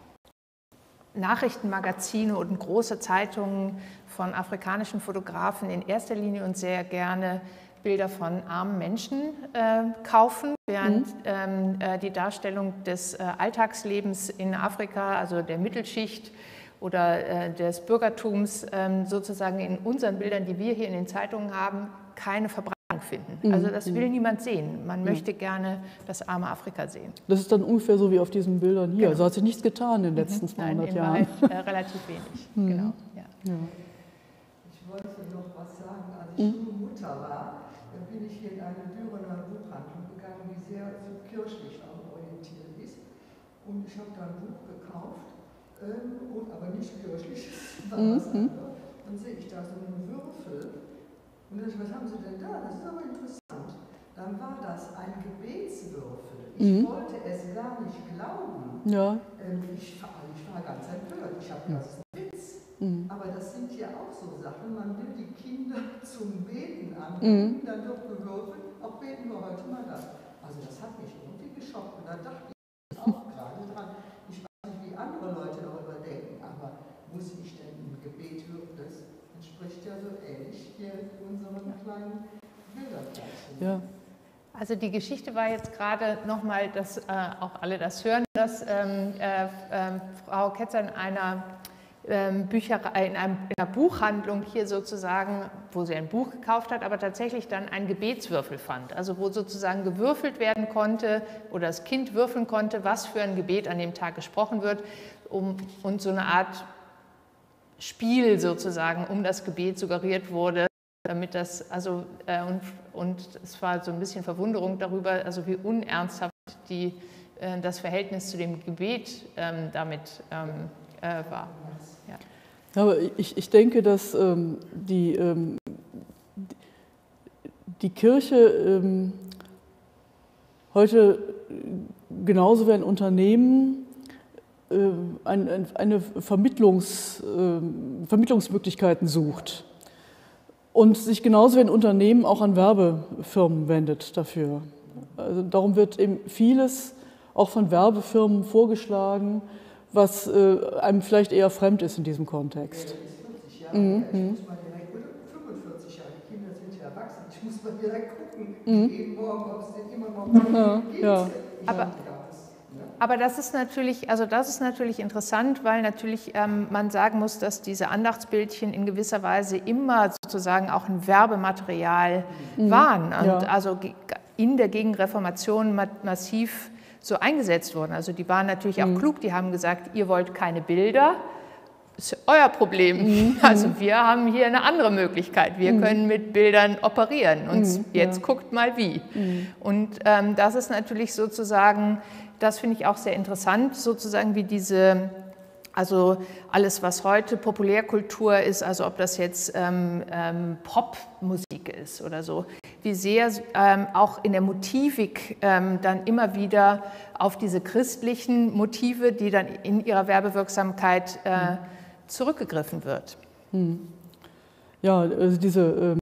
Nachrichtenmagazine und große Zeitungen von afrikanischen Fotografen in erster Linie und sehr gerne Bilder von armen Menschen äh, kaufen, während mhm. ähm, äh, die Darstellung des äh, Alltagslebens in Afrika, also der Mittelschicht oder äh, des Bürgertums, ähm, sozusagen in unseren Bildern, die wir hier in den Zeitungen haben, keine Verbreitung finden. Mhm. Also das will niemand sehen. Man möchte gerne das arme Afrika sehen. Das ist dann ungefähr so wie auf diesen Bildern hier. Genau. Also hat sich nichts getan in den letzten mhm. zweihundert Nein, in Jahren. Wahrheit, äh, relativ wenig. Mhm. Genau. Ja. Ja. Ich wollte noch was sagen. Als ich mhm. junge Mutter war, bin ich hier in eine Dürener Buchhandlung gegangen, die sehr so kirchlich orientiert ist. Und ich habe da ein Buch gekauft, ähm, und, aber nicht kirchlich, war mhm. was anderes. Dann sehe ich da so einen Würfel. Und dann dachte ich, was haben Sie denn da? Das ist aber interessant. Dann war das ein Gebetswürfel. Ich mhm. wollte es gar nicht glauben. Ja. Ähm, ich, war, ich war ganz empört. Ich habe das ist ein Witz. Mhm. Aber das sind ja auch so Sachen. Man will die Kinder zum Beten anbringen, mhm. dann wird gewürfelt. Auch beten wir heute mal das. Also das hat mich irgendwie geschockt. Und da dachte ich auch gerade dran. Ich weiß nicht, wie andere Leute darüber denken, aber muss ich denn ein Gebet hören? Das entspricht ja so ähnlich hier unseren kleinen Bilderkreisen. Ja. Also die Geschichte war jetzt gerade nochmal, dass äh, auch alle das hören, dass ähm, äh, äh, Frau Ketzer in einer ähm, Bücherei, in, einem, in einer Buchhandlung hier sozusagen, wo sie ein Buch gekauft hat, aber tatsächlich dann einen Gebetswürfel fand. Also wo sozusagen gewürfelt werden konnte oder das Kind würfeln konnte, was für ein Gebet an dem Tag gesprochen wird, um, und so eine Art Spiel sozusagen um das Gebet suggeriert wurde, damit das, also, äh, und, und es war so ein bisschen Verwunderung darüber, also wie unernsthaft die, äh, das Verhältnis zu dem Gebet ähm, damit ähm, äh, war. Ja. Ja, aber ich, ich denke, dass ähm, die, ähm, die Kirche ähm, heute genauso wie ein Unternehmen äh, ein, ein, eine Vermittlungs, äh, Vermittlungsmöglichkeiten sucht. Und sich genauso wie ein Unternehmen auch an Werbefirmen wendet dafür. Also darum wird eben vieles auch von Werbefirmen vorgeschlagen, was äh, einem vielleicht eher fremd ist in diesem Kontext. Ja, das ist vierzig Jahre mhm. her. Ich muss mal direkt, oder fünfundvierzig Jahre, die Kinder sind ja erwachsen, ich muss mal direkt gucken, mhm. jeden Morgen, ob es denn immer noch ja, gibt. Ja. Aber, aber das ist natürlich, also das ist natürlich interessant, weil natürlich ähm, man sagen muss, dass diese Andachtsbildchen in gewisser Weise immer sozusagen auch ein Werbematerial mhm. waren und ja. also in der Gegenreformation massiv so eingesetzt wurden. Also die waren natürlich auch mhm. klug, die haben gesagt, ihr wollt keine Bilder, das ist euer Problem. Mhm. Also wir haben hier eine andere Möglichkeit. Wir mhm. können mit Bildern operieren und mhm. jetzt ja. guckt mal wie. Mhm. Und ähm, das ist natürlich sozusagen, das finde ich auch sehr interessant, sozusagen wie diese, also alles, was heute Populärkultur ist, also ob das jetzt ähm, ähm, Popmusik ist oder so, wie sehr ähm, auch in der Motivik ähm, dann immer wieder auf diese christlichen Motive, die dann in ihrer Werbewirksamkeit äh, zurückgegriffen wird. Ja, also diese, ähm,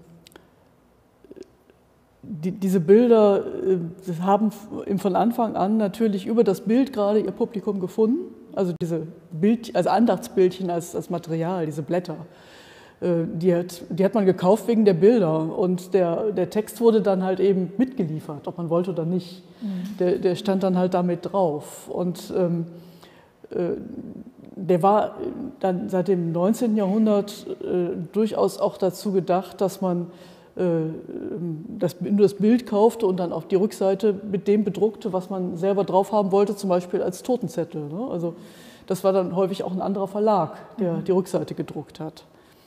die, diese Bilder äh, haben von Anfang an natürlich über das Bild gerade ihr Publikum gefunden. Also diese Bild, also Andachtsbildchen als, als Material, diese Blätter, äh, die, hat, die hat man gekauft wegen der Bilder und der, der Text wurde dann halt eben mitgeliefert, ob man wollte oder nicht. Mhm. Der, der stand dann halt damit drauf. Und ähm, äh, der war dann seit dem neunzehnten Jahrhundert äh, durchaus auch dazu gedacht, dass man äh, das, nur das Bild kaufte und dann auf die Rückseite mit dem bedruckte, was man selber drauf haben wollte, zum Beispiel als Totenzettel. Ne? Also das war dann häufig auch ein anderer Verlag, der die Rückseite gedruckt hat.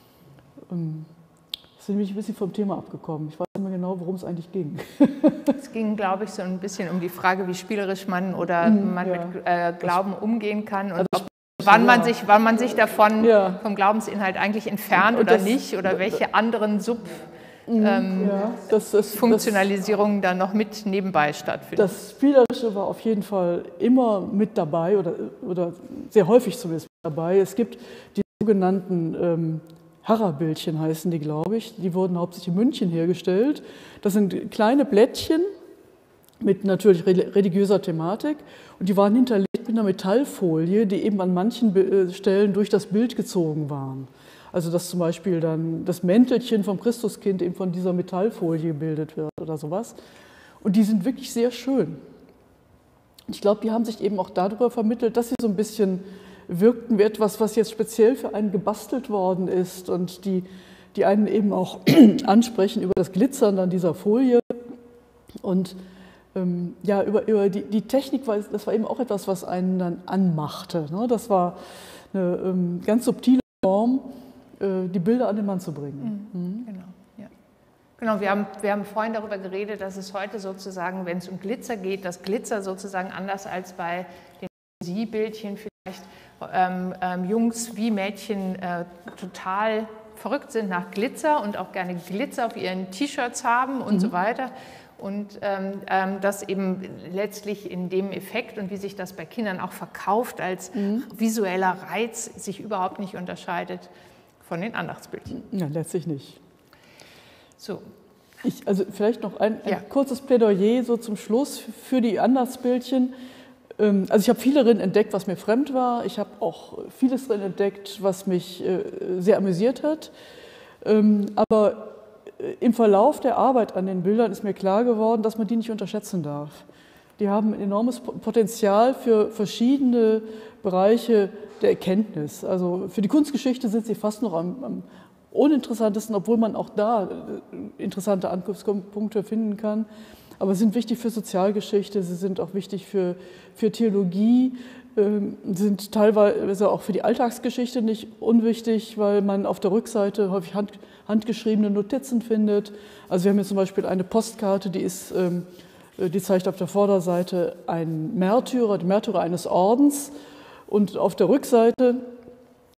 Ähm, sind nämlich ein bisschen vom Thema abgekommen. Ich weiß nicht mehr genau, worum es eigentlich ging. Es ging, glaube ich, so ein bisschen um die Frage, wie spielerisch man oder mm, man ja. mit äh, Glauben umgehen kann und ob, wann, man sich, wann man sich davon ja. vom Glaubensinhalt eigentlich entfernt und oder das, nicht oder welche anderen Sub ähm, ja, das, das, Funktionalisierungen das, da noch mit nebenbei stattfinden. Das Spielerische war auf jeden Fall immer mit dabei oder, oder sehr häufig zumindest mit dabei. Es gibt die sogenannten ähm, Harra-Bildchen heißen die, glaube ich. Die wurden hauptsächlich in München hergestellt. Das sind kleine Blättchen mit natürlich religiöser Thematik und die waren hinterlegt mit einer Metallfolie, die eben an manchen Stellen durch das Bild gezogen waren. Also dass zum Beispiel dann das Mäntelchen vom Christuskind eben von dieser Metallfolie gebildet wird oder sowas. Und die sind wirklich sehr schön. Ich glaube, die haben sich eben auch darüber vermittelt, dass sie so ein bisschen wirkten wie etwas, was jetzt speziell für einen gebastelt worden ist und die, die einen eben auch ansprechen über das Glitzern an dieser Folie und ähm, ja, über, über die, die Technik, weil das war eben auch etwas, was einen dann anmachte. Ne? Das war eine ähm, ganz subtile Form, äh, die Bilder an den Mann zu bringen. Mhm. Mhm. Genau, ja. Genau, wir haben, wir haben vorhin darüber geredet, dass es heute sozusagen, wenn es um Glitzer geht, dass Glitzer sozusagen anders als bei den Poesiebildchen vielleicht Ähm, ähm, Jungs wie Mädchen äh, total verrückt sind nach Glitzer und auch gerne Glitzer auf ihren T-Shirts haben und mhm. so weiter. Und ähm, ähm, das eben letztlich in dem Effekt und wie sich das bei Kindern auch verkauft als mhm. visueller Reiz sich überhaupt nicht unterscheidet von den Andachtsbildchen. Ja, letztlich nicht. So. Ich, also vielleicht noch ein, ein ja. kurzes Plädoyer so zum Schluss für die Andachtsbildchen. Also ich habe viel darin entdeckt, was mir fremd war. Ich habe auch vieles darin entdeckt, was mich sehr amüsiert hat. Aber im Verlauf der Arbeit an den Bildern ist mir klar geworden, dass man die nicht unterschätzen darf. Die haben ein enormes Potenzial für verschiedene Bereiche der Erkenntnis. Also für die Kunstgeschichte sind sie fast noch am, am uninteressantesten, obwohl man auch da interessante Anknüpfungspunkte finden kann. Aber sie sind wichtig für Sozialgeschichte, sie sind auch wichtig für, für Theologie, äh, sind teilweise auch für die Alltagsgeschichte nicht unwichtig, weil man auf der Rückseite häufig hand, handgeschriebene Notizen findet. Also wir haben hier zum Beispiel eine Postkarte, die, ist, ähm, die zeigt auf der Vorderseite einen Märtyrer, die Märtyrer eines Ordens und auf der Rückseite